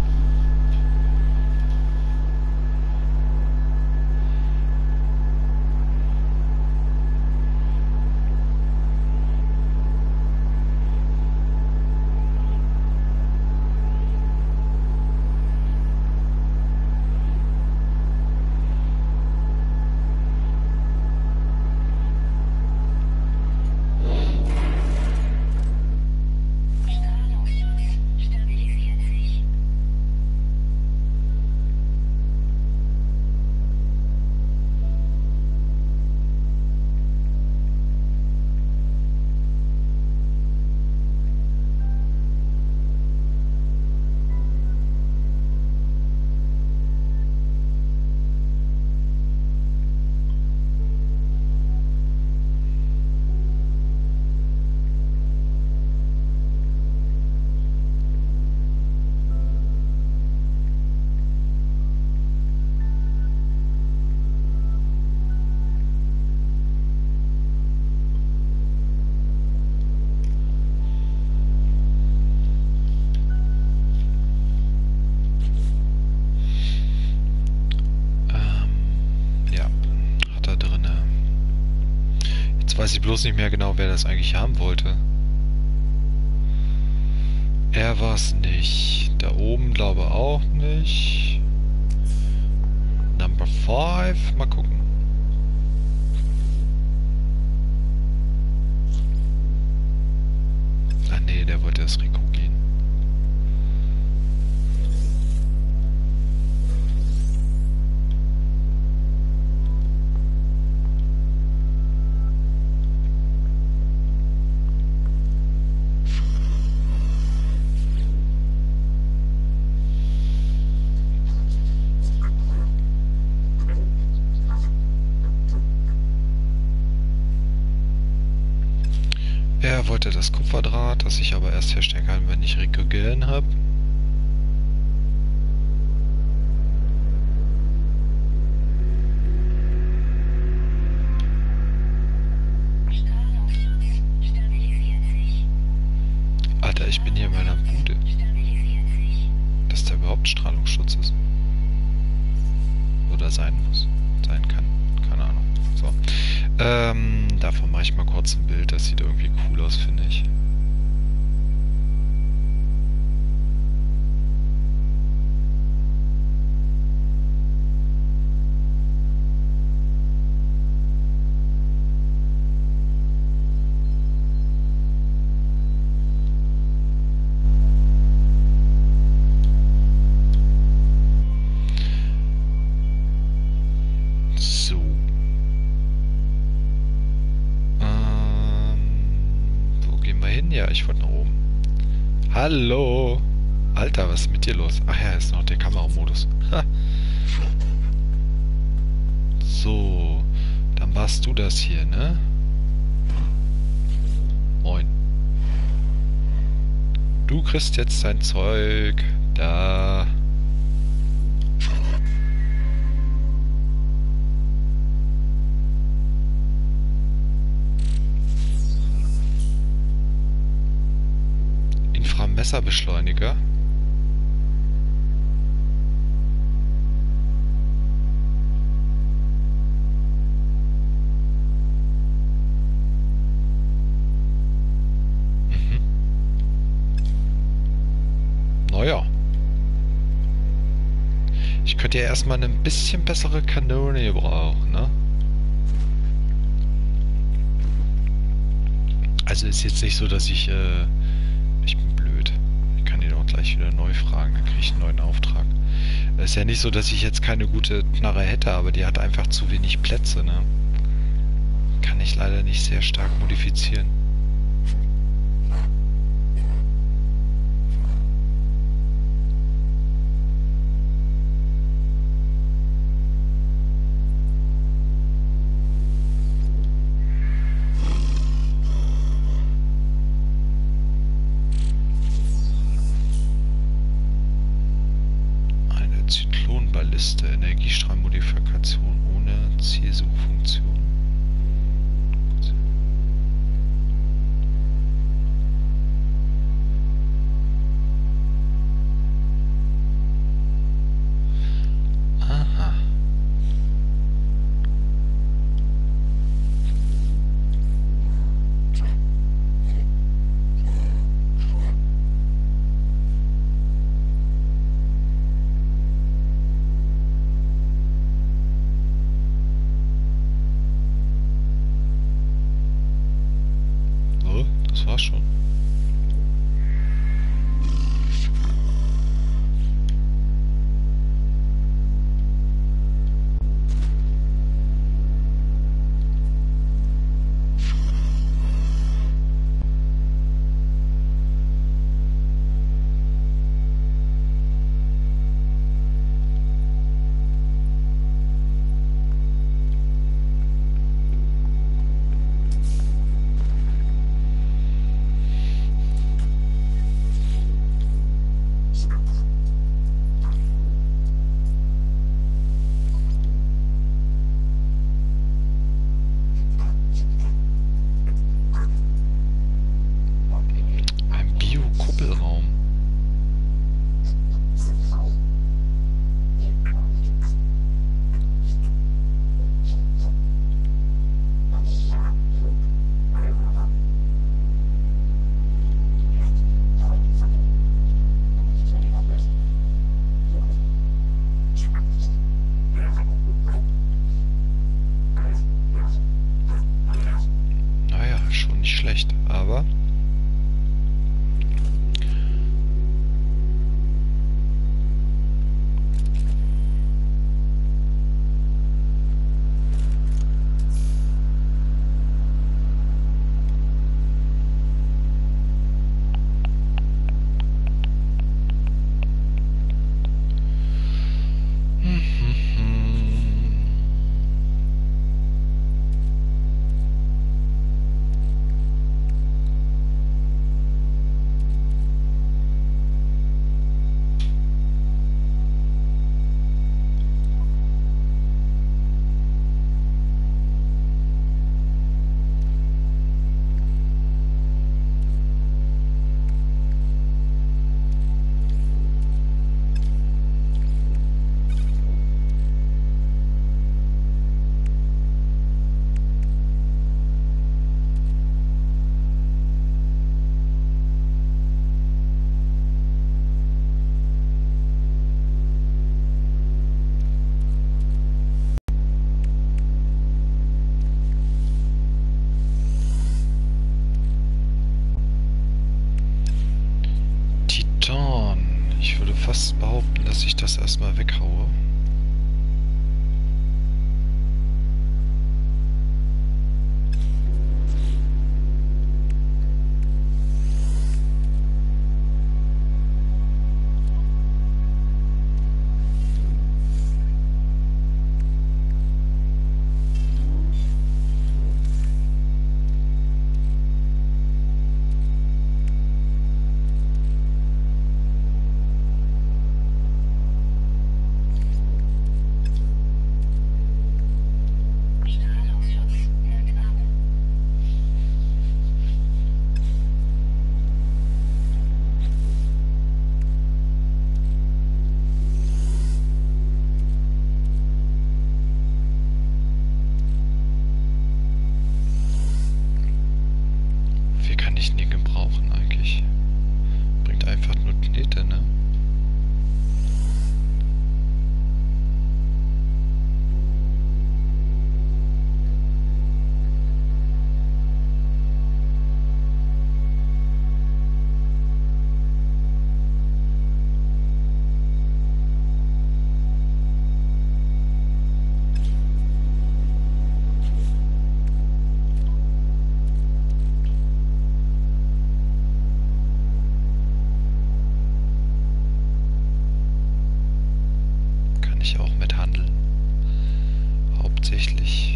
S1: Weiß ich bloß nicht mehr genau, wer das eigentlich haben wollte. Er war es nicht. Da oben glaube auch nicht. Number five. Mal gucken. Ah nee, der wollte das Rico gehen. Er wollte das Kupferdraht, das ich aber erst herstellen kann, wenn ich Rico gern habe. Alter, ich bin hier in meiner Bude. Dass da überhaupt Strahlungsschutz ist. Oder sein muss. Sein kann. Keine Ahnung. So. Ähm, davon mache ich mal kurz ein Bild. Das sieht irgendwie cool aus, finde ich. So. Ja, ich wollte nach oben. Hallo! Alter, was ist mit dir los? Ach ja, ist noch der Kameramodus. Ha. So, dann warst du das hier, ne? Moin. Du kriegst jetzt dein Zeug. Da. Messerbeschleuniger. Mhm. Naja. Ich könnte ja erstmal eine bisschen bessere Kanone brauchen, ne? Also ist jetzt nicht so, dass ich, äh, ich bin blöd. Ich kann ihn auch gleich wieder neu fragen, dann kriege ich einen neuen Auftrag. Es ist ja nicht so, dass ich jetzt keine gute Knarre hätte, aber die hat einfach zu wenig Plätze, ne? Kann ich leider nicht sehr stark modifizieren. Zyklonballiste, Energiestrahlmodifikation ohne Zielsuchfunktion. das war's schon. Schlecht, aber ich würde fast behaupten, dass ich das erstmal weghaue. Ich auch mit handeln. Hauptsächlich.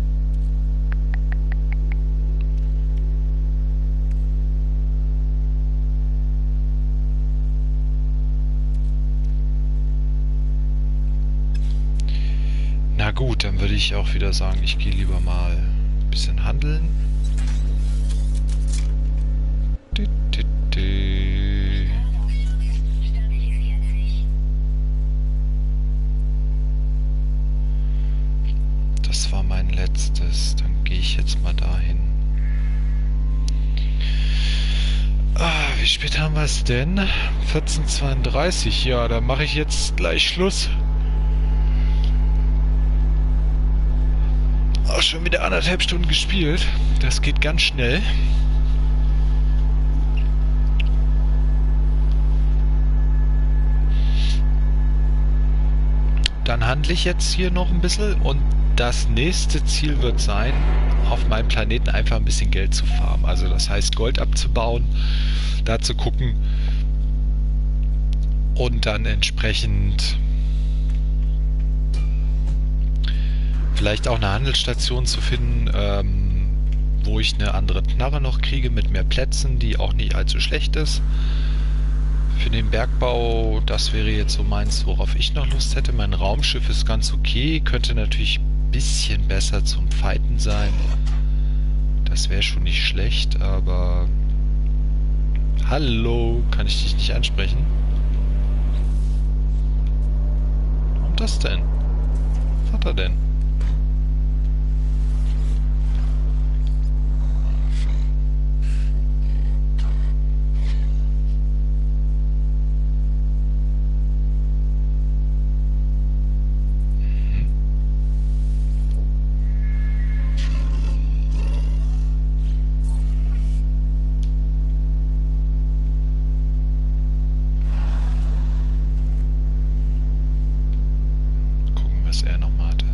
S1: Na gut, dann würde ich auch wieder sagen, ich gehe lieber mal ein bisschen handeln. Du, du, du. Das war mein letztes. Dann gehe ich jetzt mal dahin. Ah, wie spät haben wir es denn? vierzehn Uhr zweiunddreißig. Ja, dann mache ich jetzt gleich Schluss. Auch schon wieder anderthalb Stunden gespielt. Das geht ganz schnell. dann handle ich jetzt hier noch ein bisschen und das nächste Ziel wird sein, auf meinem Planeten einfach ein bisschen Geld zu farmen. Also das heißt Gold abzubauen, da zu gucken und dann entsprechend vielleicht auch eine Handelsstation zu finden, ähm, wo ich eine andere Knarre noch kriege mit mehr Plätzen, die auch nicht allzu schlecht ist. Für den Bergbau, das wäre jetzt so meins, worauf ich noch Lust hätte. Mein Raumschiff ist ganz okay, könnte natürlich ein bisschen besser zum Fighten sein. Das wäre schon nicht schlecht, aber... Hallo, kann ich dich nicht ansprechen? Warum das denn? Was hat er denn? Er nochmal hatte.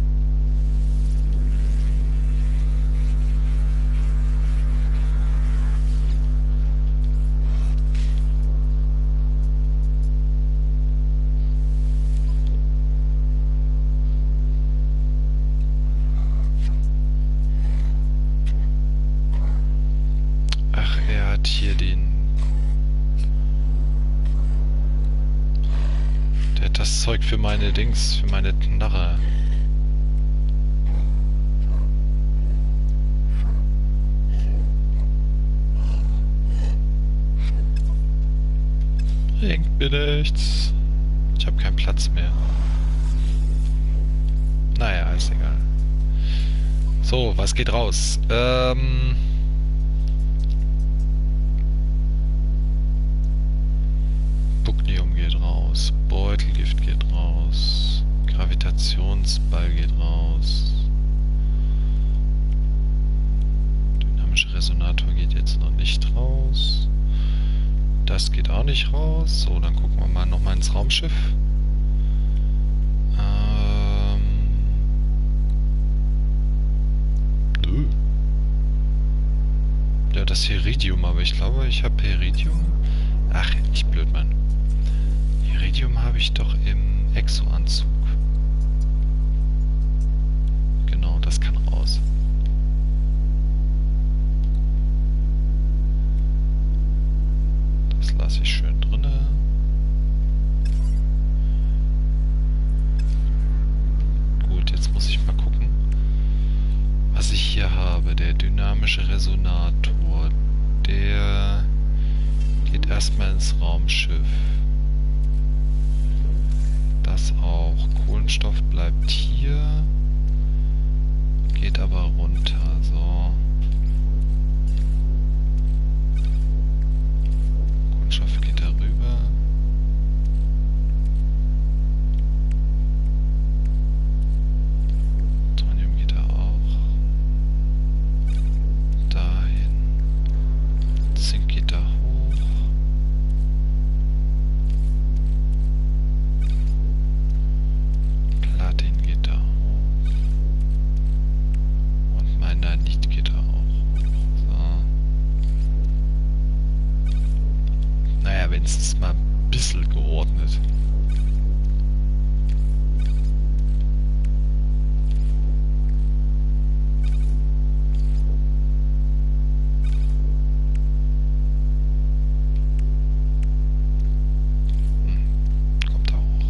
S1: Ach, er hat hier den... Der hat das Zeug für meine Dings, für meine Knarre. Bringt mir nichts. Ich habe keinen Platz mehr. Naja, ist egal. So, was geht raus? Ähm... Bugnium geht raus, Beutelgift geht raus, Gravitationsball geht raus, dynamischer Resonator geht jetzt noch nicht raus, das geht auch nicht raus. So, dann gucken wir mal nochmal ins Raumschiff. Ähm... Nö. Ja, das Heridium, aber ich glaube, ich habe Heridium. Ach, ich blöd, Mann. Iridium habe ich doch im Exo-Anzug. Genau, das kann raus. Das lasse ich schön drinne. Gut, jetzt muss ich mal gucken, was ich hier habe. Der dynamische Resonator, der geht erstmal ins Raumschiff. Das auch. Kohlenstoff bleibt hier. Geht aber runter. So. Kohlenstoff geht darüber. Thorium geht da auch. Dahin. Zink geht da hoch. Wenigstens mal ein bisschen geordnet. Hm, kommt da hoch.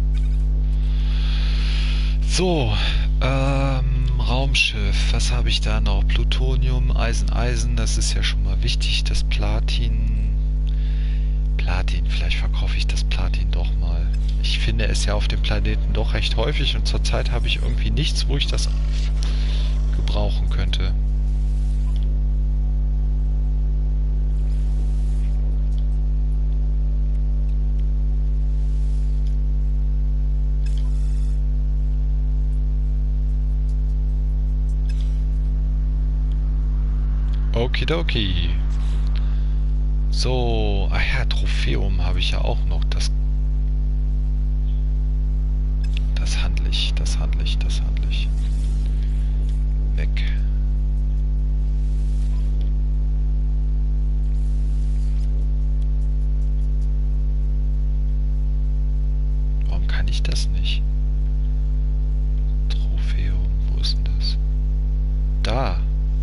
S1: So, ähm, Raumschiff. Was habe ich da noch? Plutonium, Eisen, Eisen. Das ist ja schon mal wichtig. Das Platin. Platin, vielleicht verkaufe ich das Platin doch mal. Ich finde es ja auf dem Planeten doch recht häufig und zurzeit habe ich irgendwie nichts, wo ich das gebrauchen könnte. Okidoki. So, ach ja, Trophäum habe ich ja auch noch. Das, das ich, das handle ich, das handle ich. Weg. Warum kann ich das nicht? Trophäum, wo ist denn das? Da.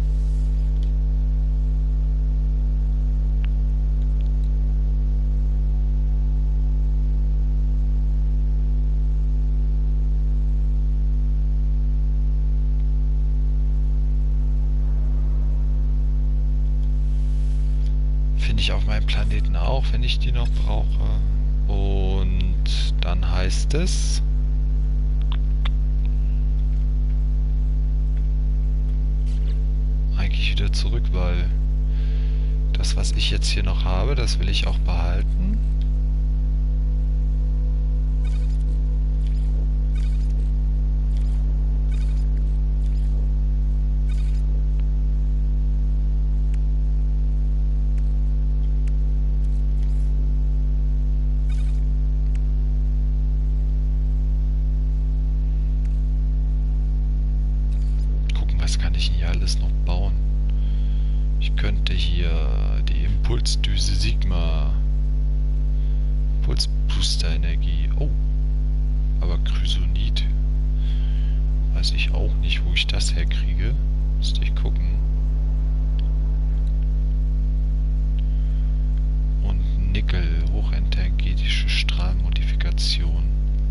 S1: Finde ich auf meinem Planeten auch, wenn ich die noch brauche. Und dann heißt es... eigentlich wieder zurück, weil das, was ich jetzt hier noch habe, das will ich auch behalten. Was kann ich hier alles noch bauen? Ich könnte hier die Impulsdüse Sigma. Impulsbooster-Energie. Oh. Aber Chrysonit. Weiß ich auch nicht, wo ich das herkriege. Müsste ich gucken. Und Nickel. Hochenergetische Strahlmodifikation.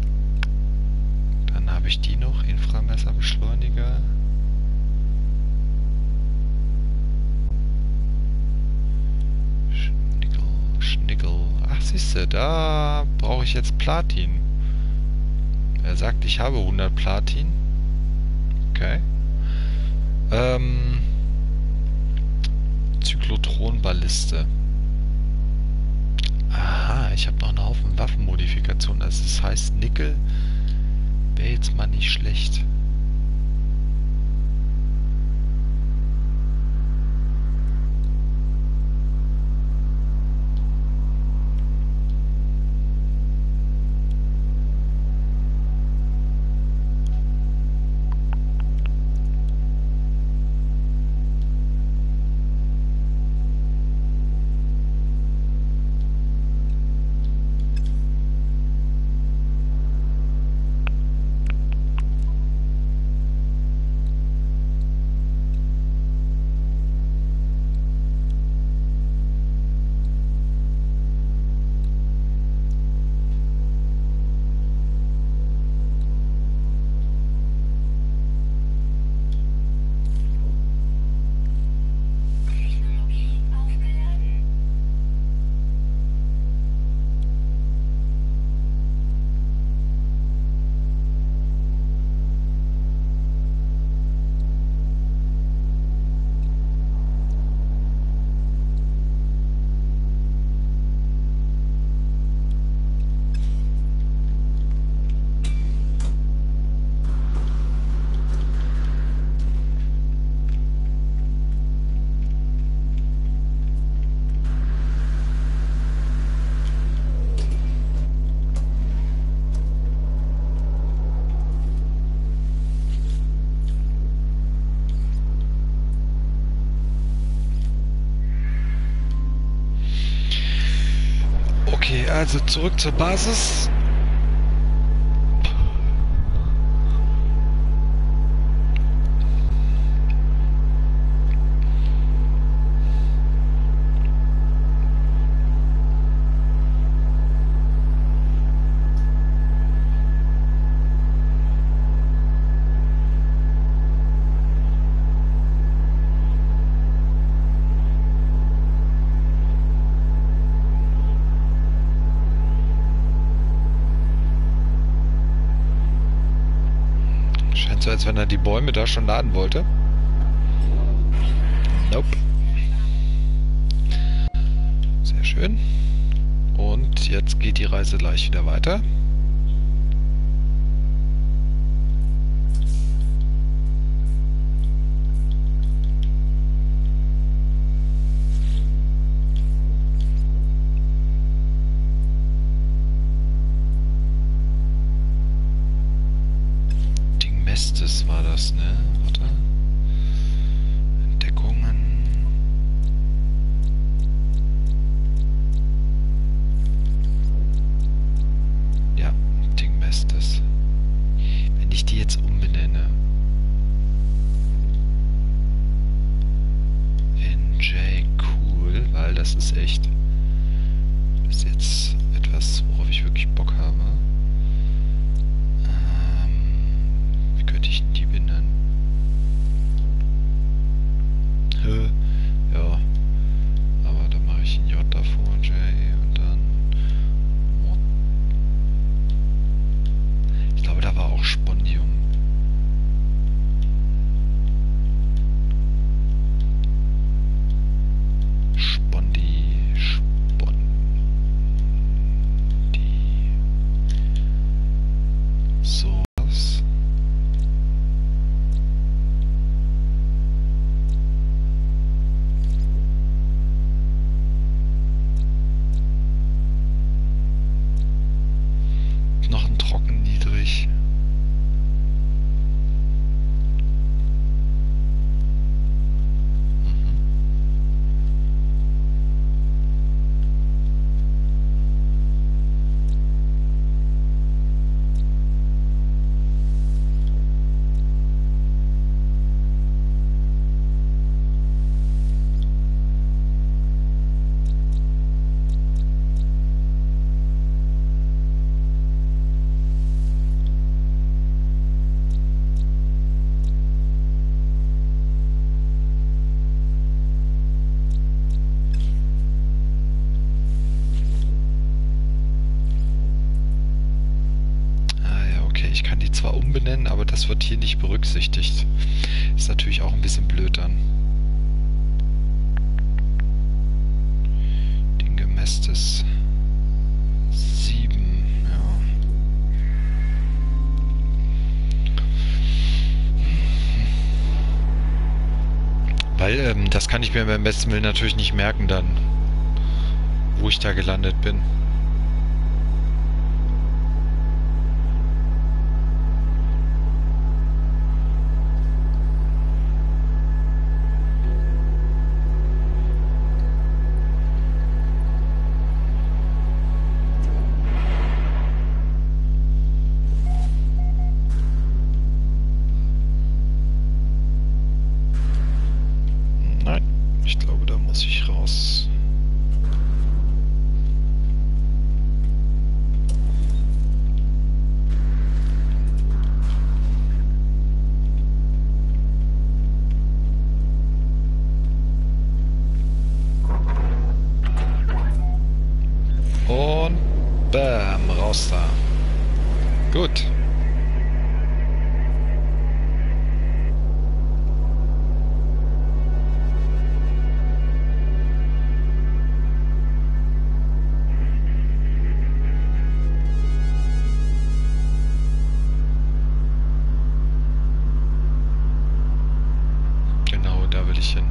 S1: Dann habe ich die noch. Inframesserbeschleuniger. Ach, siehste, da brauche ich jetzt Platin. Er sagt, ich habe hundert Platin. Okay. Ähm, Zyklotronballiste. Aha, ich habe noch einen Haufen Waffenmodifikationen. Also das heißt, Nickel wäre jetzt mal nicht schlecht. Okay, also zurück zur Basis. So, als wenn er die Bäume da schon laden wollte. Nope. Sehr schön. Und jetzt geht die Reise gleich wieder weiter. das ist echt... Das ist jetzt etwas, worauf ich wirklich Bock habe. Ähm, wie könnte ich die benennen? Hä? Ja. Aber da mache ich ein J davor, J und dann... Ich glaube, da war auch Spondium. Spondi... Spondi... So was. Noch ein Trocken niedrig. Ich kann die zwar umbenennen, aber das wird hier nicht berücksichtigt. Ist natürlich auch ein bisschen blöd dann. Den Gemästes sieben, ja. Weil, ähm, das kann ich mir beim besten Willen natürlich nicht merken dann, wo ich da gelandet bin. Ich glaube, da muss ich raus. Und bam, raus da. Gut. Hin.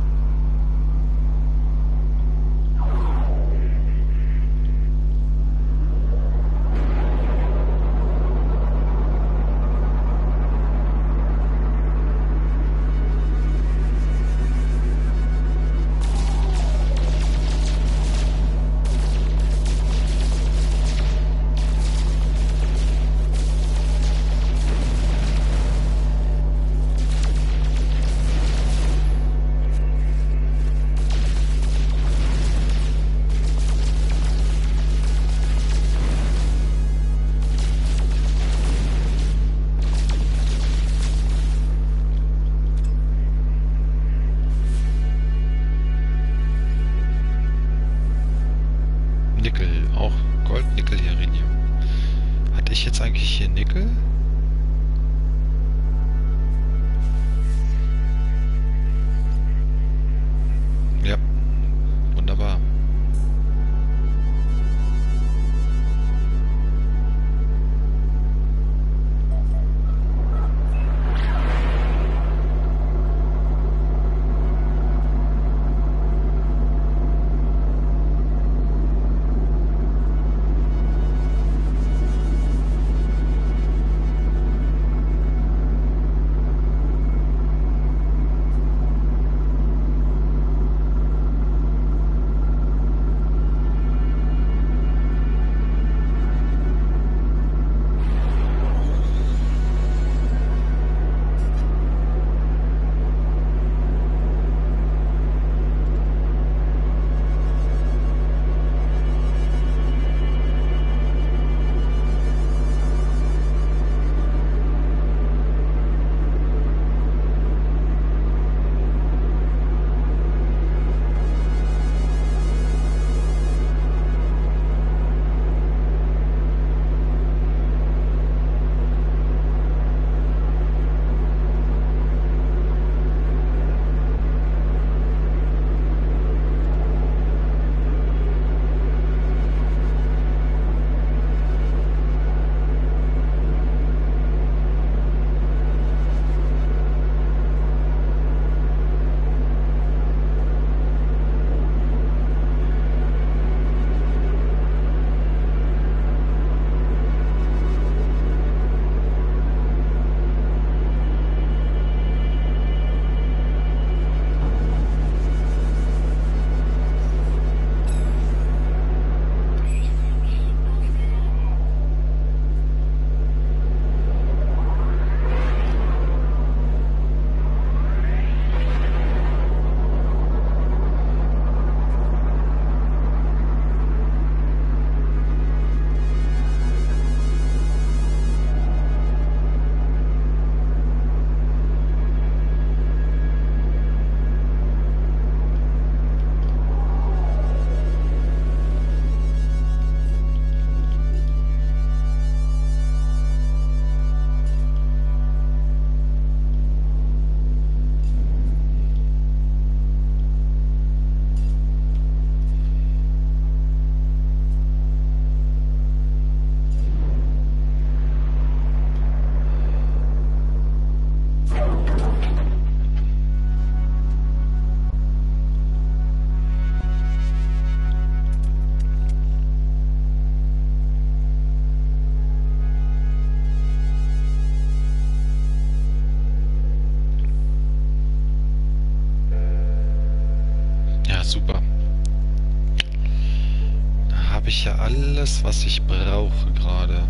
S1: Nickel, auch Gold, Nickel, Iridium. Hatte ich jetzt eigentlich hier Nickel? Ja, wunderbar. habe ich ja alles, was ich brauche gerade.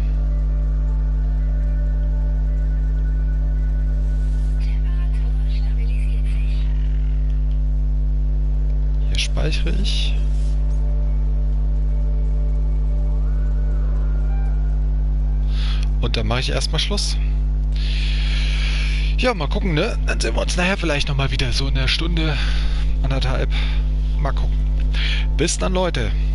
S1: Hier speichere ich. Und dann mache ich erstmal Schluss. Ja, mal gucken, ne? Dann sehen wir uns nachher vielleicht nochmal wieder so in einer Stunde, anderthalb. Mal gucken. Bis dann, Leute.